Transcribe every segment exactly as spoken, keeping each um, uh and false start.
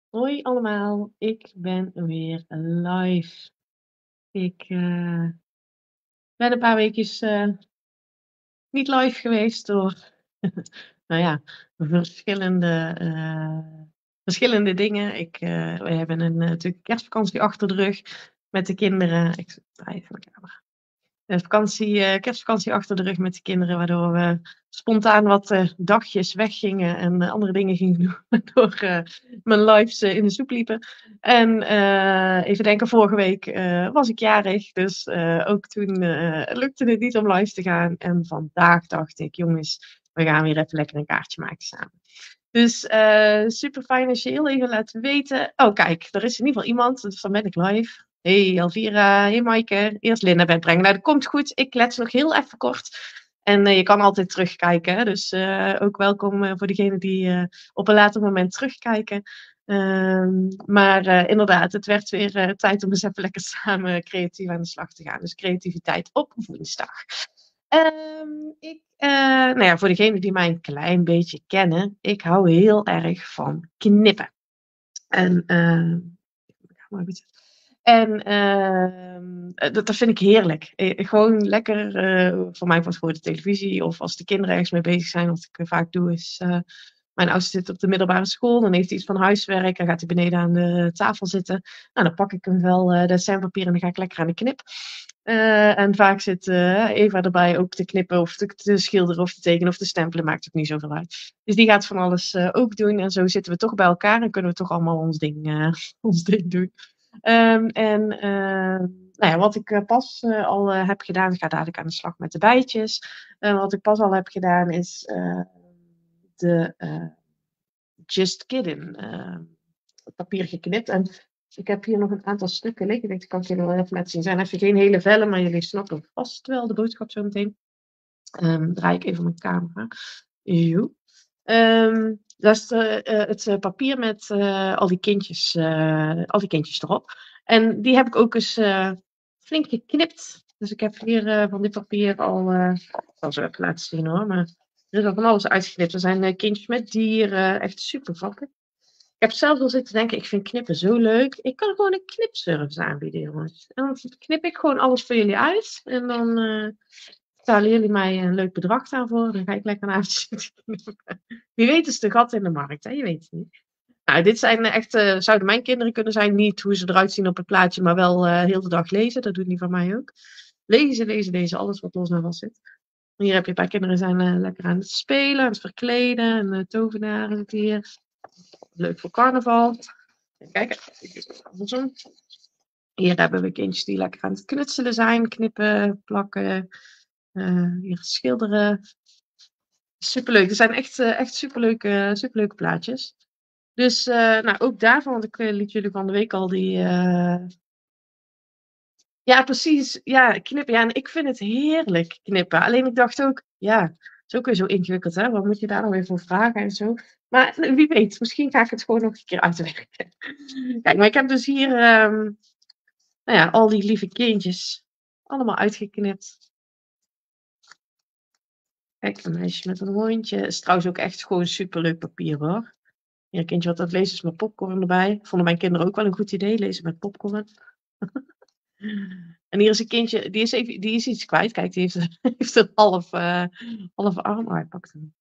Hoi allemaal, ik ben weer live. Ik eh, ben een paar weekjes eh, niet live geweest door, nou ja, verschillende, eh, verschillende dingen. Ik, eh, we hebben een, eh, natuurlijk kerstvakantie achter de rug met de kinderen. Ik draai even de camera. Een vakantie, eh, kerstvakantie achter de rug met de kinderen, waardoor we spontaan wat eh, dagjes weggingen en eh, andere dingen gingen doen, waardoor eh, mijn lives eh, in de soep liepen. En eh, even denken, vorige week eh, was ik jarig, dus eh, ook toen eh, lukte het niet om live te gaan. En vandaag dacht ik, jongens, we gaan weer even lekker een kaartje maken samen. Dus uh, super fijn als je heel even laat weten. Oh, kijk, er is in ieder geval iemand, dus dan ben ik live. Hey Elvira, hey Maaike. Eerst Linda bijbrengen. Nou, dat komt goed. Ik klets nog heel even kort. En uh, je kan altijd terugkijken. Hè? Dus uh, ook welkom uh, voor degenen die uh, op een later moment terugkijken. Um, maar uh, inderdaad, het werd weer uh, tijd om eens even lekker samen creatief aan de slag te gaan. Dus creativiteit op woensdag. Um, ik, uh, nou ja, voor degenen die mij een klein beetje kennen, ik hou heel erg van knippen. En, uh, en uh, dat, dat vind ik heerlijk. Eh, gewoon lekker, uh, voor mij was voor de televisie of als de kinderen ergens mee bezig zijn. Wat ik uh, vaak doe is, uh, mijn oudste zit op de middelbare school, dan heeft hij iets van huiswerk, dan gaat hij beneden aan de tafel zitten. Nou, dan pak ik hem wel uh, de sandpapier en dan ga ik lekker aan de knip. Uh, en vaak zit uh, Eva erbij ook te knippen of te, te schilderen of te tekenen of te stempelen, maakt ook niet zoveel uit. Dus die gaat van alles uh, ook doen en zo zitten we toch bij elkaar en kunnen we toch allemaal ons ding, uh, ons ding doen. Um, en uh, nou ja, wat ik uh, pas uh, al uh, heb gedaan, ik ga dadelijk aan de slag met de bijtjes. Uh, wat ik pas al heb gedaan is uh, de uh, Just Kidding uh, papier geknipt. En ik heb hier nog een aantal stukken liggen. Ik denk, dat kan ik jullie wel even laten zien. Het zijn even geen hele vellen, maar jullie snappen vast wel de boodschap zo meteen. Um, draai ik even mijn camera. Joe. Um, dat is uh, uh, het uh, papier met uh, al, die kindjes, uh, al die kindjes erop. En die heb ik ook eens uh, flink geknipt. Dus ik heb hier uh, van dit papier al... Uh, ik zal zo even laten zien hoor. Maar er is al van alles uitgeknipt. Er zijn uh, kindjes met dieren. Echt super grappig. Ik heb zelf al zitten denken, ik vind knippen zo leuk. Ik kan gewoon een knipservice aanbieden, jongens. En dan knip ik gewoon alles voor jullie uit. En dan uh, betalen jullie mij een leuk bedrag daarvoor. Dan ga ik lekker een avondje zitten knippen. Wie weet is de gat in de markt, hè? Je weet het niet. Nou, dit zijn echt, uh, zouden mijn kinderen kunnen zijn. Niet hoe ze eruit zien op het plaatje, maar wel uh, heel de dag lezen. Dat doet die van mij ook. Lezen, lezen, lezen. Alles wat los en vast zit. Hier heb je een paar kinderen zijn uh, lekker aan het spelen, aan het verkleden. En uh, tovenaren zit hier. Leuk voor carnaval. Kijk, andersom. Hier hebben we kindjes die lekker aan het knutselen zijn, knippen, plakken, uh, hier schilderen. Superleuk. Er zijn echt, uh, echt superleuke, superleuke plaatjes. Dus uh, nou, ook daarvan, want ik uh, liet jullie van de week al die... Uh... Ja, precies. Ja, knippen. Ja, en ik vind het heerlijk knippen. Alleen ik dacht ook, ja, het is ook weer zo ingewikkeld, hè? Wat moet je daar dan weer voor vragen en zo? Maar wie weet, misschien ga ik het gewoon nog een keer uitwerken. Kijk, maar ik heb dus hier, um, nou ja, al die lieve kindjes allemaal uitgeknipt. Kijk, een meisje met een hondje. Het is trouwens ook echt gewoon superleuk papier, hoor. Hier, een kindje wat dat leest is met popcorn erbij. Vonden mijn kinderen ook wel een goed idee, lezen met popcorn. En hier is een kindje, die is, even, die is iets kwijt. Kijk, die heeft, heeft een half, uh, halve arm. Oh, hij pakt hem.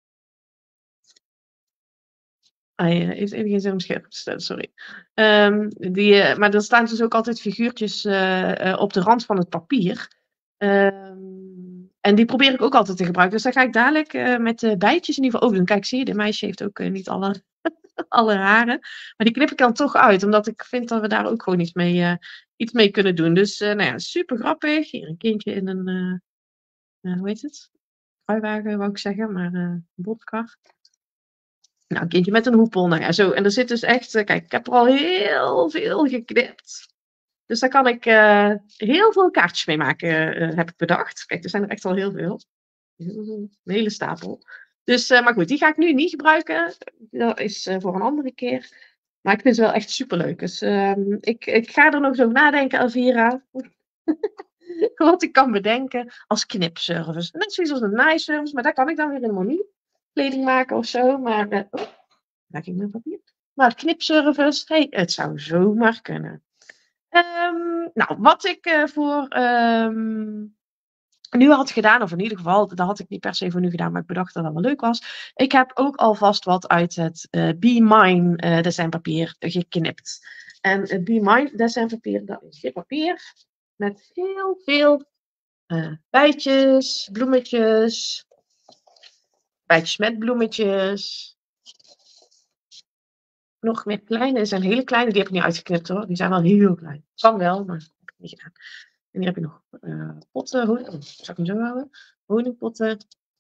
Hij uh, heeft even geen zin om scherp te stellen, sorry. Um, die, uh, maar er staan dus ook altijd figuurtjes uh, uh, op de rand van het papier. Um, en die probeer ik ook altijd te gebruiken. Dus daar ga ik dadelijk uh, met de bijtjes in ieder geval over doen. Kijk, zie je, de meisje heeft ook uh, niet alle, alle haren. Maar die knip ik dan toch uit, omdat ik vind dat we daar ook gewoon iets mee, uh, iets mee kunnen doen. Dus uh, nou ja, super grappig. Hier een kindje in een, uh, uh, hoe heet het? Kruiwagen wou ik zeggen, maar uh, een botkar. Nou, een kindje met een hoepel. Nou ja, zo. En er zit dus echt... Uh, kijk, ik heb er al heel veel geknipt. Dus daar kan ik uh, heel veel kaartjes mee maken, uh, heb ik bedacht. Kijk, er zijn er echt al heel veel. Een hele stapel. Dus, uh, maar goed, die ga ik nu niet gebruiken. Dat is uh, voor een andere keer. Maar ik vind ze wel echt superleuk. Dus uh, ik, ik ga er nog eens over nadenken, Elvira. Wat ik kan bedenken als knipservice. Net zoiets als een naaiservice, maar daar kan ik dan weer helemaal niet. Kleding maken of zo. Maar, uh, oh, daar ging mijn papier. Maar knipservice, hey, het zou zomaar kunnen. Ehm, nou, wat ik uh, voor ehm, nu had gedaan, of in ieder geval, dat had ik niet per se voor nu gedaan, maar ik bedacht dat dat wel leuk was. Ik heb ook alvast wat uit het uh, Be Mine uh, designpapier geknipt. En het Be Mine designpapier, dat is dit papier met heel veel uh, bijtjes, bloemetjes, bijtjes met bloemetjes. Nog meer kleine, er zijn hele kleine, die heb ik niet uitgeknipt hoor. Die zijn wel heel klein. Kan wel, maar dat heb ik niet gedaan. En hier heb je nog uh, potten. Oh, zal ik hem zo houden? Honingpotten.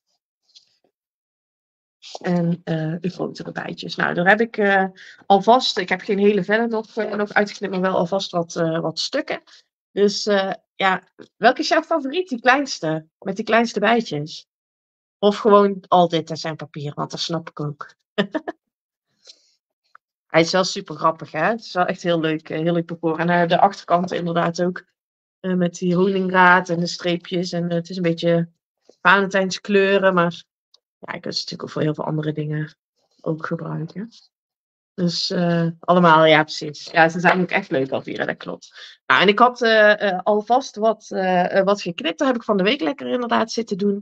En uh, de grotere bijtjes. Nou, daar heb ik uh, alvast, ik heb geen hele vellen nog, uh, nog uitgeknipt, maar wel alvast wat, uh, wat stukken. Dus uh, ja, welke is jouw favoriet? Die kleinste, met die kleinste bijtjes? Of gewoon al dit designpapier, want dat snap ik ook. Hij is wel super grappig, hè? Het is wel echt heel leuk, heel leuk papier. En uh, de achterkant inderdaad ook. Uh, met die honingraad en de streepjes. En uh, het is een beetje Valentijnskleuren, maar ja, ik kan het natuurlijk ook voor heel veel andere dingen ook gebruiken. Dus uh, allemaal, ja precies. Ja, ze zijn ook echt leuk alvieren, dat klopt. Nou, en ik had uh, uh, alvast wat, uh, wat geknipt. Daar heb ik van de week lekker inderdaad zitten doen.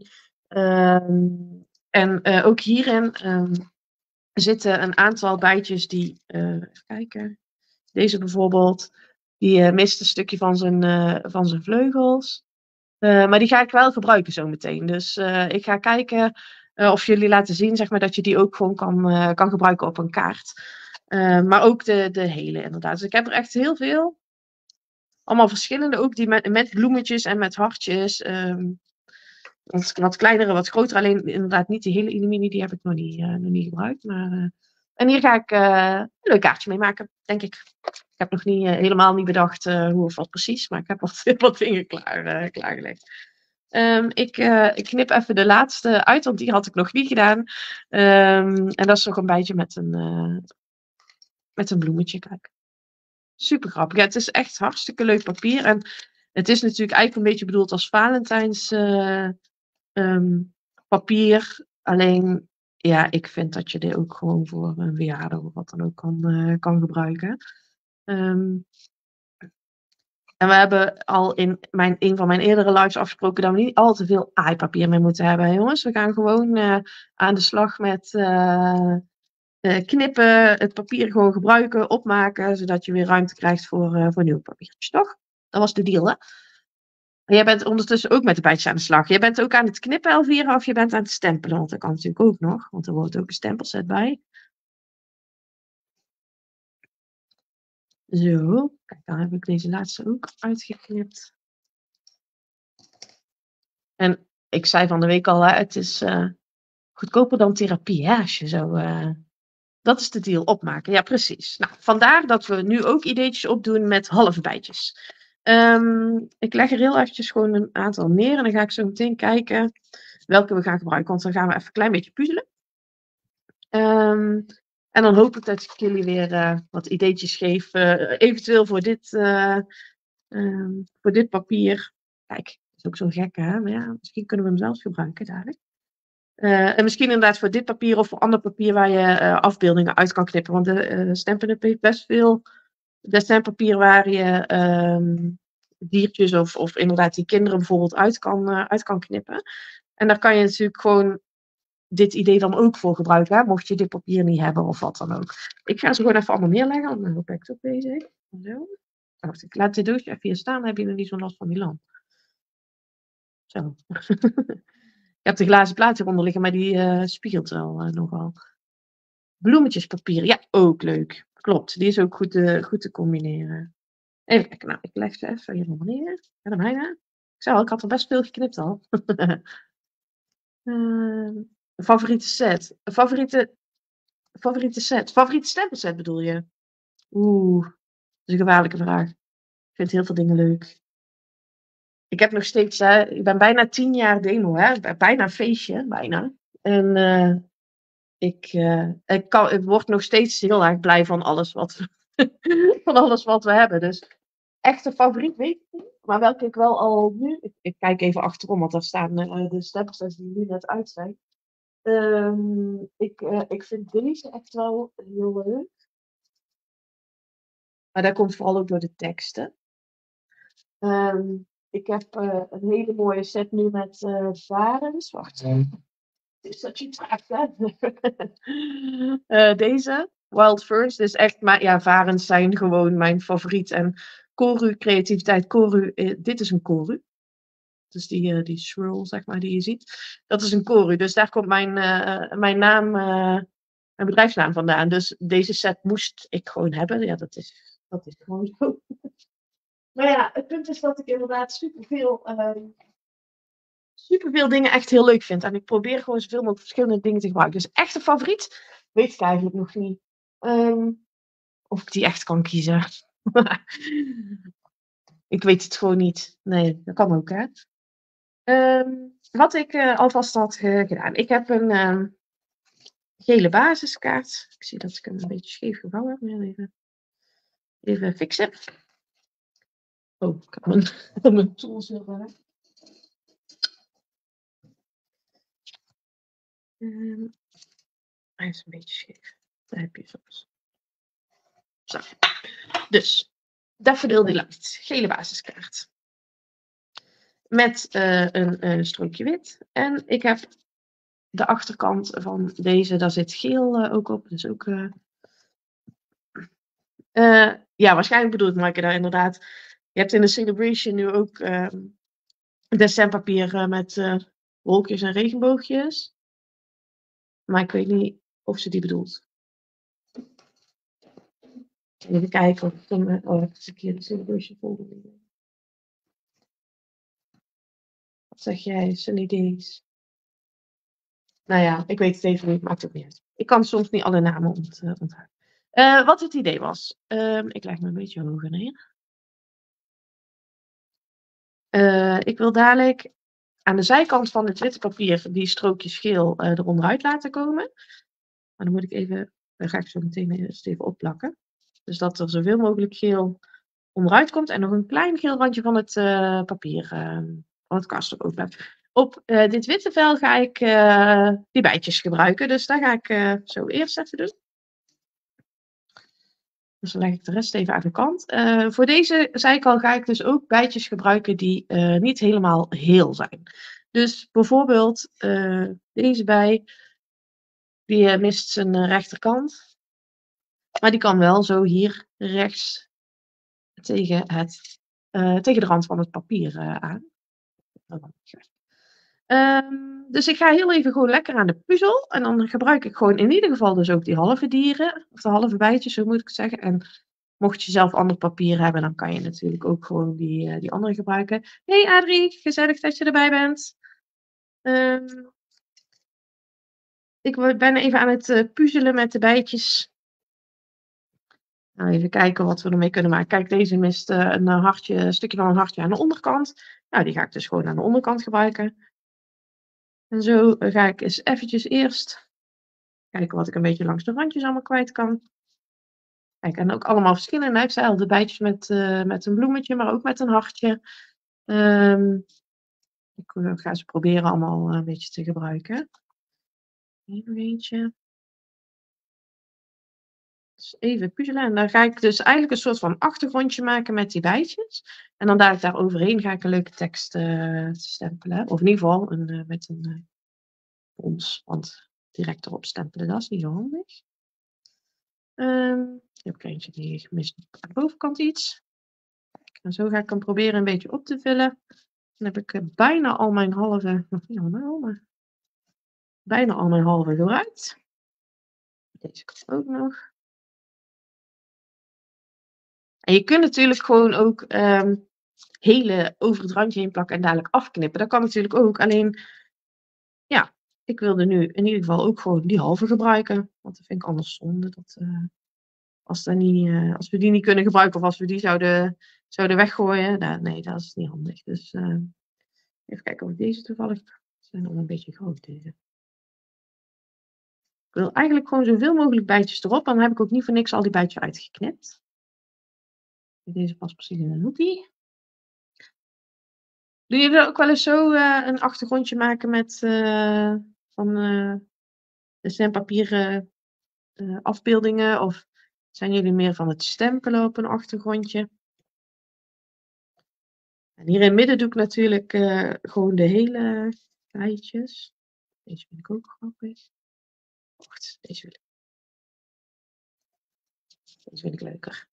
Um, en uh, ook hierin um, zitten een aantal bijtjes die, uh, even kijken. Deze bijvoorbeeld, die uh, mist een stukje van zijn, uh, van zijn vleugels. Uh, maar die ga ik wel gebruiken zo meteen. Dus uh, ik ga kijken uh, of jullie laten zien, zeg maar, dat je die ook gewoon kan, uh, kan gebruiken op een kaart. Uh, maar ook de, de hele inderdaad. Dus ik heb er echt heel veel. Allemaal verschillende ook, die met, met bloemetjes en met hartjes. Um, wat, wat kleinere, wat grotere. Alleen inderdaad niet die hele Inimini, die heb ik nog niet, uh, nog niet gebruikt. Maar, uh, en hier ga ik uh, een leuk kaartje mee maken, denk ik. Ik heb nog niet, uh, helemaal niet bedacht uh, hoe of wat precies. Maar ik heb wat, wat dingen klaar, uh, klaargelegd. Um, ik, uh, ik knip even de laatste uit, want die had ik nog niet gedaan. Um, en dat is nog een beetje met een, uh, met een bloemetje, kijk. Super grappig. Ja, het is echt hartstikke leuk papier. En het is natuurlijk eigenlijk een beetje bedoeld als Valentijns uh, um, papier. Alleen, ja, ik vind dat je dit ook gewoon voor een verjaardag of wat dan ook kan, uh, kan gebruiken. Um, En we hebben al in mijn, een van mijn eerdere lives afgesproken dat we niet al te veel aaipapier meer moeten hebben, jongens. We gaan gewoon uh, aan de slag met uh, uh, knippen, het papier gewoon gebruiken, opmaken, zodat je weer ruimte krijgt voor, uh, voor nieuwe papiertjes, toch? Dat was de deal, hè? En jij bent ondertussen ook met de bijtjes aan de slag. Jij bent ook aan het knippen, Elvira, of je bent aan het stempelen? Want dat kan natuurlijk ook nog, want er wordt ook een stempelset bij. Zo, kijk, dan heb ik deze laatste ook uitgeknipt. En ik zei van de week al, hè, het is uh, goedkoper dan therapie, hè, als je zo... Uh, dat is de deal, opmaken. Ja, precies. Nou, vandaar dat we nu ook ideetjes opdoen met halve bijtjes. Um, ik leg er heel eventjes gewoon een aantal neer en dan ga ik zo meteen kijken welke we gaan gebruiken. Want dan gaan we even een klein beetje puzzelen. Um, en dan hoop ik dat ik jullie weer uh, wat ideetjes geef. Uh, eventueel voor dit, uh, um, voor dit papier. Kijk, is ook zo gek, hè? Maar ja, misschien kunnen we hem zelfs gebruiken dadelijk. Uh, en misschien inderdaad voor dit papier of voor ander papier waar je uh, afbeeldingen uit kan knippen. Want de uh, Stampin' Up heeft best veel designpapier waar je um, diertjes of, of inderdaad die kinderen bijvoorbeeld uit kan, uh, uit kan knippen. En daar kan je natuurlijk gewoon dit idee dan ook voor gebruiken, hè? Mocht je dit papier niet hebben of wat dan ook. Ik ga ze gewoon even allemaal neerleggen, want dan ben ik ook bezig. Zo. Wacht, ik laat dit doosje even hier staan, dan heb je er niet zo'n last van die lamp. Zo. Je hebt de glazen plaat hieronder liggen, maar die uh, spiegelt wel uh, nogal. Bloemetjespapier, ja, ook leuk. Klopt, die is ook goed, uh, goed te combineren. Even kijken, nou, ik leg ze even hier neer. Ja, dan bijna. Ik zei al, ik had er best veel geknipt al. uh, favoriete set. Favoriete, favoriete set. Favoriete stempelset bedoel je? Oeh, dat is een gevaarlijke vraag. Ik vind heel veel dingen leuk. Ik heb nog steeds, hè, ik ben bijna tien jaar demo, hè, bijna een feestje, bijna. En uh, ik, uh, ik, kan, ik word nog steeds heel erg blij van alles wat, van alles wat we hebben. Dus echt een favoriet weet ik niet. Maar welke ik wel al nu, ik, ik kijk even achterom, want daar staan uh, de stempels die nu net uit zijn. Um, ik, uh, ik vind deze echt wel heel leuk. Maar dat komt vooral ook door de teksten. Um, ik heb uh, een hele mooie set nu met uh, varens. Wacht. Het is dat je trekt, hè? uh, deze. Wild Ferns. Dus echt, maar ja, varens zijn gewoon mijn favoriet. En koru, creativiteit, koru. Uh, dit is een koru. Dus die, uh, die swirl, zeg maar, die je ziet. Dat is een koru. Dus daar komt mijn, uh, mijn naam, uh, mijn bedrijfsnaam vandaan. Dus deze set moest ik gewoon hebben. Ja, dat is, dat is gewoon zo. Maar ja, het punt is dat ik inderdaad superveel, uh, superveel dingen echt heel leuk vind. En ik probeer gewoon zoveel mogelijk verschillende dingen te gebruiken. Dus echt een favoriet weet ik eigenlijk nog niet. Um, of ik die echt kan kiezen. Ik weet het gewoon niet. Nee, dat kan ook, hè. Um, wat ik uh, alvast had uh, gedaan. Ik heb een uh, gele basiskaart. Ik zie dat ik hem een beetje scheef gevouwen heb. Maar even, even fixen. Oh, ik heb mijn, mijn tools heel erg. Um, hij is een beetje scheef. Daar heb je soms. Zo. Dus, Daffodil Delight. Gele basiskaart. Met uh, een, een strookje wit. En ik heb de achterkant van deze, daar zit geel uh, ook op. Dus ook... Uh, uh, ja, waarschijnlijk bedoelt Maaike daar inderdaad. Je hebt in de Celebration nu ook uh, dessinpapier uh, met uh, wolkjes en regenboogjes. Maar ik weet niet of ze die bedoelt. Even kijken of dan, uh, oh, dat is een keer de Celebration folder. Wat zeg jij, Sunny Days? Nou ja, ik weet het even niet, maakt ook niet uit. Ik kan soms niet alle namen ont, uh, onthouden. Uh, wat het idee was. Uh, ik leg me een beetje hoger neer. Uh, ik wil dadelijk aan de zijkant van het witte papier die strookjes geel uh, eronderuit laten komen. Maar dan moet ik even, dan ga ik zo meteen eerst even opplakken. Dus dat er zoveel mogelijk geel onderuit komt en nog een klein geel randje van het uh, papier, uh, van het kast ook blijft. Op uh, dit witte vel ga ik uh, die bijtjes gebruiken. Dus daar ga ik uh, zo eerst even doen. Dus dan leg ik de rest even aan de kant. Uh, voor deze zijkant ga ik dus ook bijtjes gebruiken die uh, niet helemaal heel zijn. Dus bijvoorbeeld uh, deze bij, die uh, mist zijn uh, rechterkant. Maar die kan wel zo hier rechts tegen, het, uh, tegen de rand van het papier uh, aan. Um, dus ik ga heel even gewoon lekker aan de puzzel. En dan gebruik ik gewoon in ieder geval dus ook die halve dieren. Of de halve bijtjes, zo moet ik zeggen. En mocht je zelf ander papier hebben, dan kan je natuurlijk ook gewoon die, uh, die andere gebruiken. Hey Adrie, gezellig dat je erbij bent. Um, ik ben even aan het uh, puzzelen met de bijtjes. Nou, even kijken wat we ermee kunnen maken. Kijk, deze mist uh, een, hartje, een stukje van een hartje aan de onderkant. Nou, die ga ik dus gewoon aan de onderkant gebruiken. En zo ga ik eens eventjes eerst kijken wat ik een beetje langs de randjes allemaal kwijt kan. Kijk, en ook allemaal verschillende. Ik zei al, de bijtjes met, uh, met een bloemetje, maar ook met een hartje. Um, ik ga ze proberen allemaal een beetje te gebruiken. Even eentje. Dus even puzzelen. En dan ga ik dus eigenlijk een soort van achtergrondje maken met die bijtjes. En dan daar, daar overheen ga ik een leuke tekst uh, stempelen. Of in ieder geval een, uh, met een uh, ons. Want direct erop stempelen, dat is niet zo handig. Um, ik heb er eentje die gemist aan de bovenkant iets. En zo ga ik hem proberen een beetje op te vullen. Dan heb ik uh, bijna al mijn halve, nog niet allemaal, maar bijna al mijn halve gebruikt. Deze kan ook nog. En je kunt natuurlijk gewoon ook um, hele over het randje heen plakken en dadelijk afknippen. Dat kan natuurlijk ook. Alleen, ja, ik wilde nu in ieder geval ook gewoon die halve gebruiken. Want dat vind ik anders zonde. Dat, uh, als, dat niet, uh, als we die niet kunnen gebruiken of als we die zouden, zouden weggooien. Nou, nee, dat is niet handig. Dus uh, even kijken of ik deze toevallig... Ze zijn al een beetje groot deze. Ik wil eigenlijk gewoon zoveel mogelijk bijtjes erop. Dan heb ik ook niet voor niks al die bijtjes uitgeknipt. Deze past precies in een hoekie. Doe je er ook wel eens zo uh, een achtergrondje maken met uh, van uh, de stempapieren uh, afbeeldingen of Zijn jullie meer van het stempelen op een achtergrondje? En hier in het midden doe ik natuurlijk uh, gewoon de hele feitjes. Deze vind ik ook grappig. Wacht, deze wil ik. Deze vind ik leuker.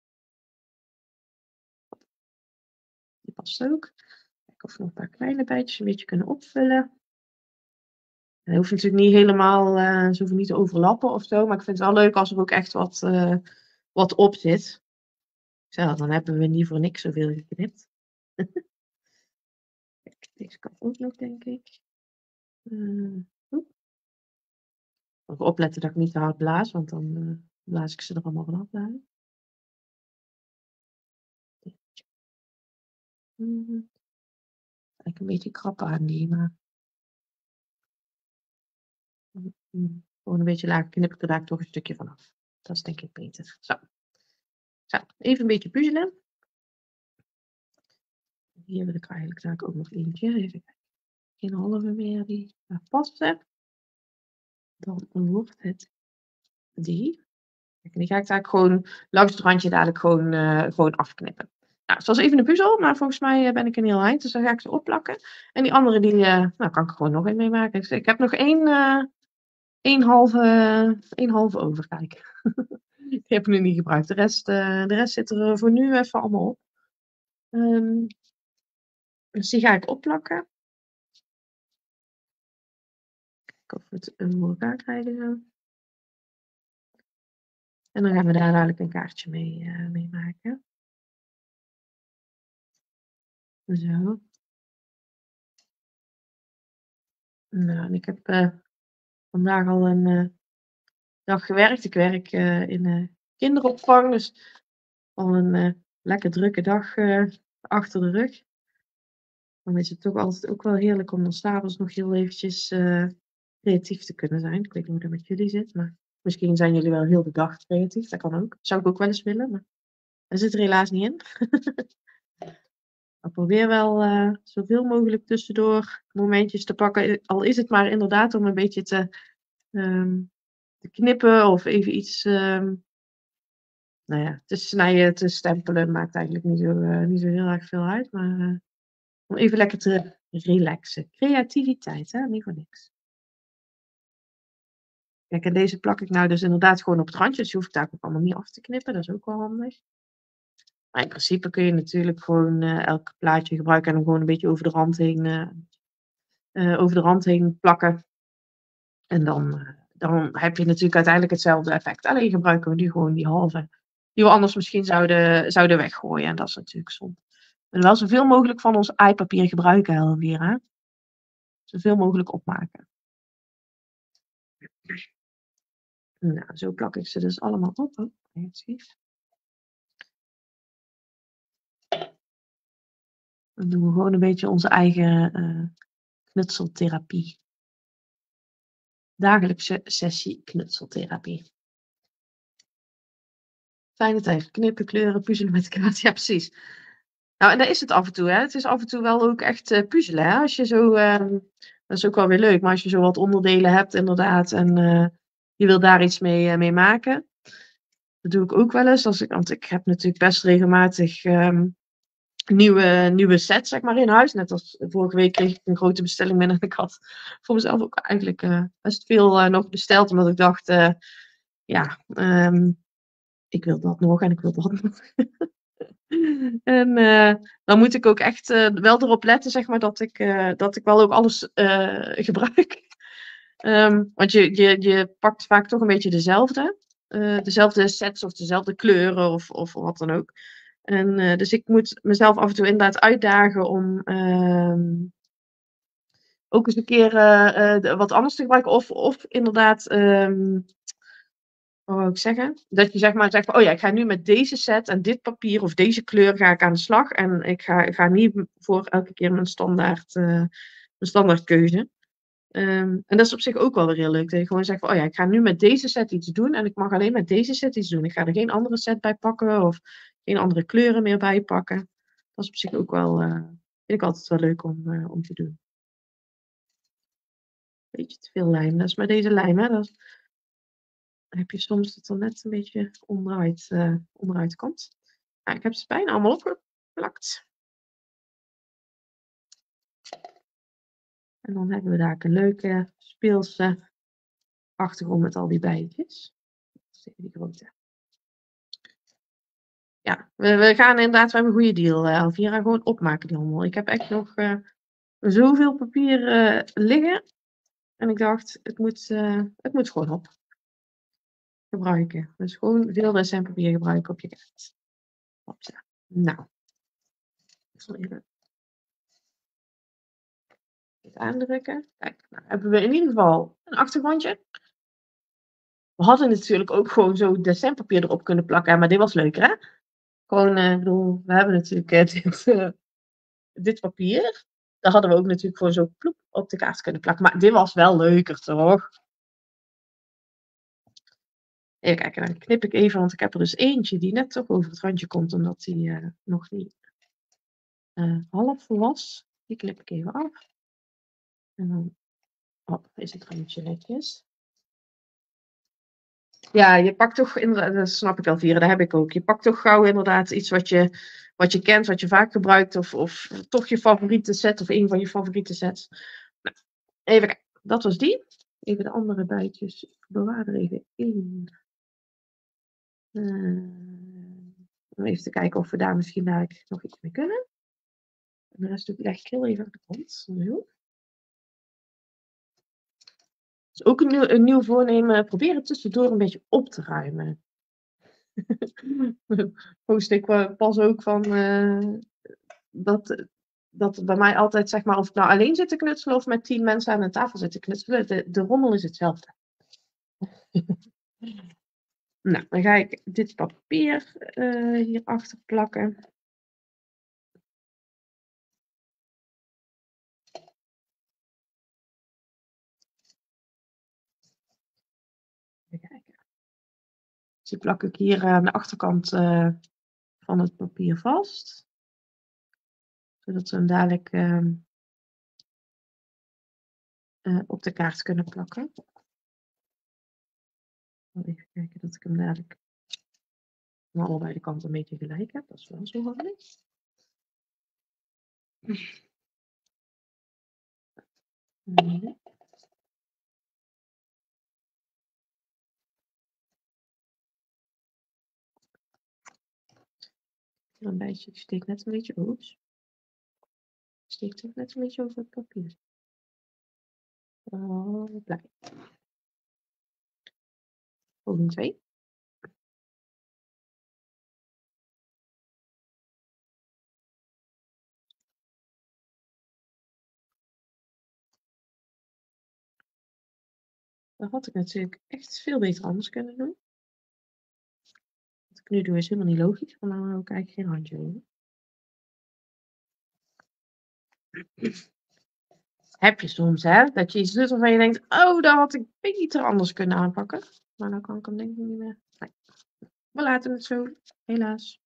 Die past ook. Kijken of we nog een paar kleine bijtjes een beetje kunnen opvullen. Dat hoeft natuurlijk niet helemaal, uh, ze hoeven niet te overlappen of zo. Maar ik vind het wel leuk als er ook echt wat, uh, wat op zit. Zo, dan hebben we niet voor niks zoveel geknipt. Kijk, deze kan ook nog, denk ik. Uh, Even opletten dat ik niet te hard blaas, want dan uh, blaas ik ze er allemaal vanaf. Mm. Kijk, een beetje krappen aan die, maar... Mm. Gewoon een beetje laag knip ik er daar toch een stukje vanaf. Dat is denk ik beter. Zo. Zo, even een beetje puzzelen. Hier wil ik eigenlijk daar ook nog eentje. Even kijken. Geen halve meer die daar passen. Dan wordt het die. Kijk, en die ga ik daar gewoon langs het randje dadelijk gewoon, uh, gewoon afknippen. Nou, het was even een puzzel, maar volgens mij ben ik een heel eind. Dus dan ga ik ze opplakken. En die andere, die uh, nou, kan ik er gewoon nog een mee maken. Dus ik heb nog één, uh, één, halve, één halve over, kijk. Die heb ik nu niet gebruikt. De rest, uh, de rest zit er voor nu even allemaal op. Um, dus die ga ik opplakken. Kijken of we het voor elkaar krijgen zo. En dan gaan we daar dadelijk een kaartje mee, uh, mee maken. Zo. Nou, en ik heb uh, vandaag al een uh, dag gewerkt. Ik werk uh, in uh, kinderopvang, dus al een uh, lekker drukke dag uh, achter de rug. Dan is het toch altijd ook wel heerlijk om dan 's avonds nog heel eventjes uh, creatief te kunnen zijn. Ik weet niet hoe dat met jullie zit, maar misschien zijn jullie wel heel de dag creatief. Dat kan ook. Zou ik ook wel eens willen, maar dat zit er helaas niet in. Ik probeer wel uh, zoveel mogelijk tussendoor momentjes te pakken. Al is het maar inderdaad om een beetje te, um, te knippen of even iets um, nou ja, te snijden, te stempelen. Maakt eigenlijk niet zo, uh, niet zo heel erg veel uit. Maar uh, om even lekker te relaxen. Creativiteit, hè? Niet voor niks. Kijk, en deze plak ik nou dus inderdaad gewoon op het randje. Dus die hoef ik daar ook allemaal niet af te knippen. Dat is ook wel handig. Maar in principe kun je natuurlijk gewoon uh, elk plaatje gebruiken en hem gewoon een beetje over de rand heen, uh, uh, over de rand heen plakken. En dan, uh, dan heb je natuurlijk uiteindelijk hetzelfde effect. Alleen gebruiken we nu gewoon die halve, die we anders misschien zouden, zouden weggooien. En dat is natuurlijk zonde. We willen wel zoveel mogelijk van ons eipapier gebruiken, Elvira. Zoveel mogelijk opmaken. Nou, zo plak ik ze dus allemaal op. Oh, dan doen we gewoon een beetje onze eigen uh, knutseltherapie. Dagelijkse sessie knutseltherapie. Fijne tijd. Knippen, kleuren, puzzelen met kaart. Ja, precies. Nou, en daar is het af en toe. Hè. Het is af en toe wel ook echt uh, puzzelen. Hè. Als je zo, uh, dat is ook wel weer leuk. Maar als je zo wat onderdelen hebt inderdaad. En uh, je wil daar iets mee, uh, mee maken. Dat doe ik ook wel eens. Als ik, want ik heb natuurlijk best regelmatig um, nieuwe, nieuwe sets zeg maar, in huis. Net als vorige week kreeg ik een grote bestelling binnen. En ik had voor mezelf ook eigenlijk uh, best veel uh, nog besteld. Omdat ik dacht, uh, ja, um, ik wil dat nog en ik wil dat nog. En uh, dan moet ik ook echt uh, wel erop letten, zeg maar, dat ik, uh, dat ik wel ook alles uh, gebruik. Um, want je, je, je pakt vaak toch een beetje dezelfde. Uh, dezelfde sets of dezelfde kleuren of, of wat dan ook. En, uh, dus ik moet mezelf af en toe inderdaad uitdagen om uh, ook eens een keer uh, uh, wat anders te gebruiken. Of, of inderdaad, um, wat wou ik zeggen? Dat je zeg maar zegt van, oh ja, ik ga nu met deze set en dit papier of deze kleur ga ik aan de slag. En ik ga, ik ga niet voor elke keer mijn standaard, uh, mijn standaard keuze. Um, en dat is op zich ook wel weer heel leuk. Dat je gewoon zegt van, oh ja, ik ga nu met deze set iets doen. En ik mag alleen met deze set iets doen. Ik ga er geen andere set bij pakken. Of geen andere kleuren meer bij pakken. Dat is op zich ook wel, uh, vind ik altijd wel leuk om, uh, om te doen. Beetje te veel lijm. Dat is maar deze lijm, hè. Dat is... heb je soms dat er net een beetje onderuit, uh, onderuit komt. Nou, ik heb ze bijna allemaal opgeplakt. En dan hebben we daar een leuke speelse achtergrond met al die bijtjes. Die grote. Ja, we, we gaan inderdaad, we hebben een goede deal, uh, Elvira. Gewoon opmaken die handel. Ik heb echt nog uh, zoveel papier uh, liggen. En ik dacht, het moet, uh, het moet gewoon op. Gebruiken. Dus gewoon veel decemberpapier gebruiken op je kaart. Hopsa. Nou. Ik zal even het aandrukken. Kijk, nou hebben we in ieder geval een achtergrondje. We hadden natuurlijk ook gewoon zo decemberpapier erop kunnen plakken. Maar dit was leuker, hè? Gewoon, ik uh, bedoel, we hebben natuurlijk uh, dit, uh, dit papier. Daar hadden we ook natuurlijk gewoon zo ploep op de kaart kunnen plakken. Maar dit was wel leuker, toch? Even kijken, dan knip ik even, want ik heb er dus eentje die net toch over het randje komt, omdat die uh, nog niet uh, half was. Die knip ik even af. En dan oh, is het randje netjes. Ja, je pakt toch inderdaad, dat snap ik wel, Vieren, dat heb ik ook. Je pakt toch gauw inderdaad iets wat je, wat je kent, wat je vaak gebruikt, of, of toch je favoriete set, of een van je favoriete sets. Nou, even kijken, dat was die. Even de andere bijtjes. Ik bewaar er even in. Uh, om even te kijken of we daar misschien daar nog iets mee kunnen. En de rest leg ik heel even aan de kant. Zo. Dus ook een nieuw, een nieuw voornemen. Probeer het tussendoor een beetje op te ruimen. Post ik pas ook van uh, dat, dat bij mij altijd, zeg maar, of ik nou alleen zit te knutselen of met tien mensen aan een tafel zit te knutselen, de, de rommel is hetzelfde. Nou, dan ga ik dit papier uh, hierachter plakken. Even kijken. Dus die plak ik hier aan de achterkant uh, van het papier vast. Zodat we hem dadelijk uh, uh, op de kaart kunnen plakken. Even kijken dat ik hem dadelijk aan allebei de kanten een beetje gelijk heb. Dat is wel zo handig. Nee. Een beetje, ik steek net een beetje, oeps. Ik steek toch net een beetje over het papier. Oh, blij. Volgende twee. Dat had ik natuurlijk echt veel beter anders kunnen doen. Wat ik nu doe is helemaal niet logisch, want dan ook eigenlijk geen handje over. Heb je soms, hè? Dat je iets doet waarvan je denkt, oh, dat had ik beter anders kunnen aanpakken. Maar dan kan ik hem denk ik niet meer. Nee. We laten het zo, helaas.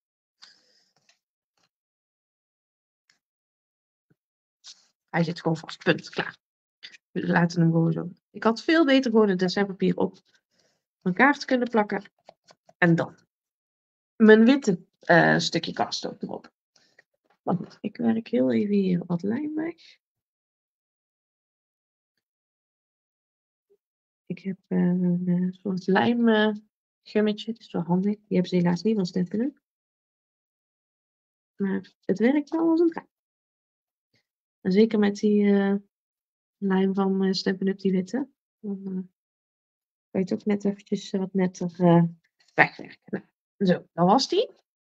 Hij zit gewoon vast, punt, klaar. We laten hem gewoon zo. Ik had veel beter gewoon het decemberpapier op mijn kaart kunnen plakken. En dan mijn witte uh, stukje kast ook erop. Maar goed, ik werk heel even hier wat lijm weg. Ik heb uh, een soort lijmgummetje. Het is wel handig. Die hebben ze helaas niet van Stempeluk. Maar het werkt wel als een trein. En zeker met die uh, lijm van uh, Stempeluk, die witte. Dan uh, kan je het ook net eventjes wat netter uh, wegwerken. Nou, zo, dat was die.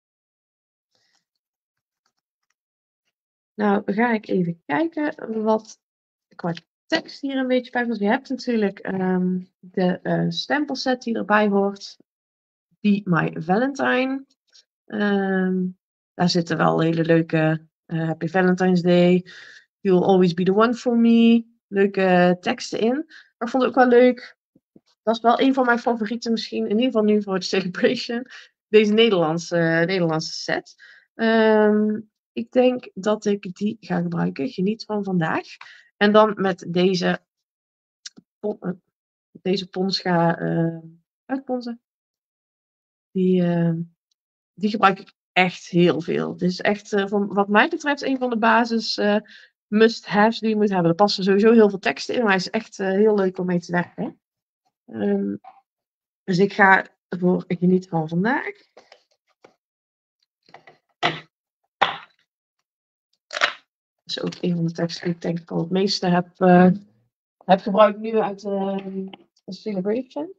Nou ga ik even kijken wat qua tekst hier een beetje bij was. Je hebt natuurlijk um, de uh, stempelset die erbij hoort. Be My Valentine. Um, daar zitten wel hele leuke uh, Happy Valentine's Day. You'll always be the one for me. Leuke teksten in. Maar ik vond het ook wel leuk. Dat is wel een van mijn favorieten misschien. In ieder geval nu voor de Celebration. Deze Nederlandse, uh, Nederlandse set. Um, ik denk dat ik die ga gebruiken. Geniet van vandaag. En dan met deze, deze pons ga uh, uitponsen. Die, uh, die gebruik ik echt heel veel. Het is echt, uh, van, wat mij betreft, een van de basis uh, must-haves die je moet hebben. Er passen sowieso heel veel teksten in, maar hij is echt uh, heel leuk om mee te werken. Um, dus ik ga ervoor genieten van vandaag. Dat is ook een van de teksten die ik denk ik al het meeste heb, uh, heb gebruikt nu uit uh, de Celebration.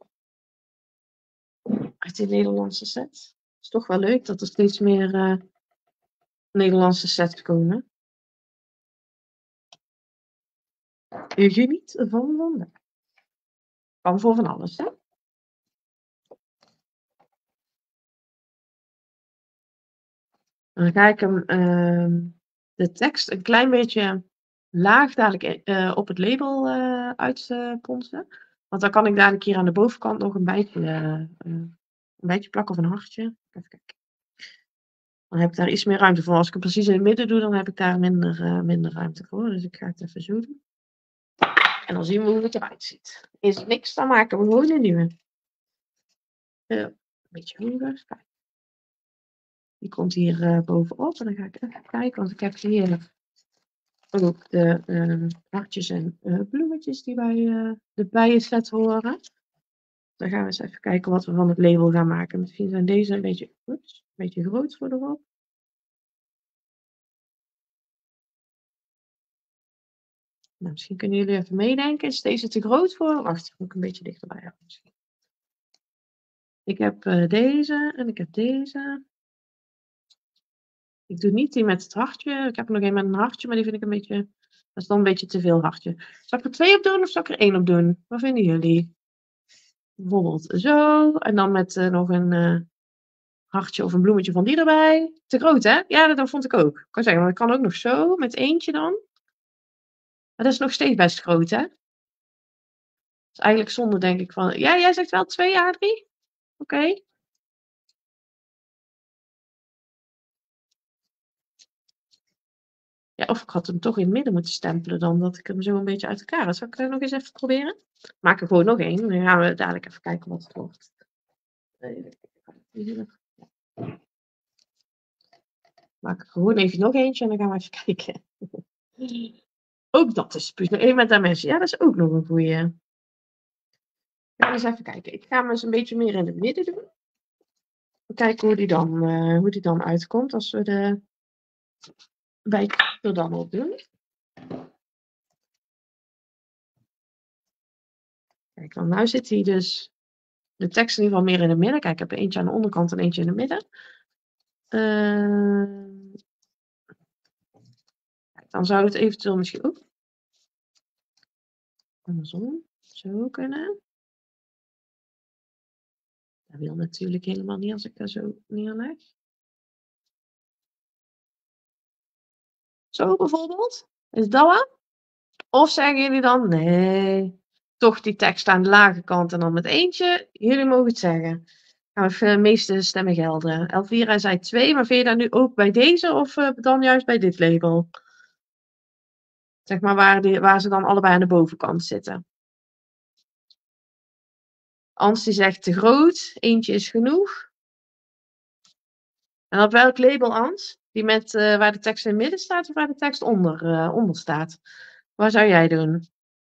Uit de Nederlandse set. Het is toch wel leuk dat er steeds meer uh, Nederlandse sets komen. Je geniet van vandaag. Kan voor van alles, hè? Dan ga ik hem uh, de tekst een klein beetje laag dadelijk uh, op het label uh, uitponsen. Want dan kan ik dadelijk hier aan de bovenkant nog een beetje, uh, uh, een beetje plakken of een hartje. Even kijken. Dan heb ik daar iets meer ruimte voor. Als ik hem precies in het midden doe, dan heb ik daar minder, uh, minder ruimte voor. Dus ik ga het even zo doen. En dan zien we hoe het eruit ziet. Is er niks, dan maken we gewoon een nieuwe. Uh, een beetje hoger. Kijk. Die komt hier uh, bovenop. En dan ga ik even kijken, want ik heb hier ook de uh, hartjes en uh, bloemetjes die bij uh, de bijenset horen. Dan gaan we eens even kijken wat we van het label gaan maken. Misschien zijn deze een beetje, oeps, een beetje groot voor erop. Nou, misschien kunnen jullie even meedenken. Is deze te groot voor? Wacht, moet ik een beetje dichterbij hebben misschien. Ik heb uh, deze en ik heb deze. Ik doe niet die met het hartje. Ik heb er nog een met een hartje, maar die vind ik een beetje... Dat is dan een beetje te veel hartje. Zal ik er twee op doen of zal ik er één op doen? Wat vinden jullie? Bijvoorbeeld zo. En dan met uh, nog een uh, hartje of een bloemetje van die erbij. Te groot, hè? Ja, dat, dat vond ik ook. Ik kan zeggen, maar ik kan ook nog zo, met eentje dan. Maar dat is nog steeds best groot, hè? Dat is eigenlijk zonde, denk ik. Van... Ja, jij zegt wel twee, Adrie? Oké. Okay. Ja, of ik had hem toch in het midden moeten stempelen dan, dat ik hem zo een beetje uit elkaar had. Zal ik er nog eens even proberen? Maak er gewoon nog één. Dan gaan we dadelijk even kijken wat het wordt. Maak er gewoon even nog eentje en dan gaan we even kijken. Ook dat is puzzel. Eén met dimensie. Ja, dat is ook nog een goeie. Gaan we eens even kijken. Ik ga hem eens een beetje meer in het midden doen. Kijken hoe die dan, uh, hoe die dan uitkomt als we de bij er dan op doen. Kijk, dan nu zit hij dus de tekst in ieder geval meer in het midden. Kijk, ik heb er eentje aan de onderkant en eentje in het midden. Uh, kijk, dan zou het eventueel misschien ook andersom zo kunnen. Dat wil natuurlijk helemaal niet als ik dat zo neerleg. Zo bijvoorbeeld. Is dat wat? Of zeggen jullie dan, nee, toch die tekst aan de lage kant en dan met eentje? Jullie mogen het zeggen. Gaan we de meeste stemmen gelden. Elvira zei twee, maar vind je dat nu ook bij deze of uh, dan juist bij dit label? Zeg maar waar, die, waar ze dan allebei aan de bovenkant zitten. Ans die zegt te groot, eentje is genoeg. En op welk label, Ans? Die met, uh, waar de tekst in het midden staat of waar de tekst onder, uh, onder staat? Waar zou jij doen?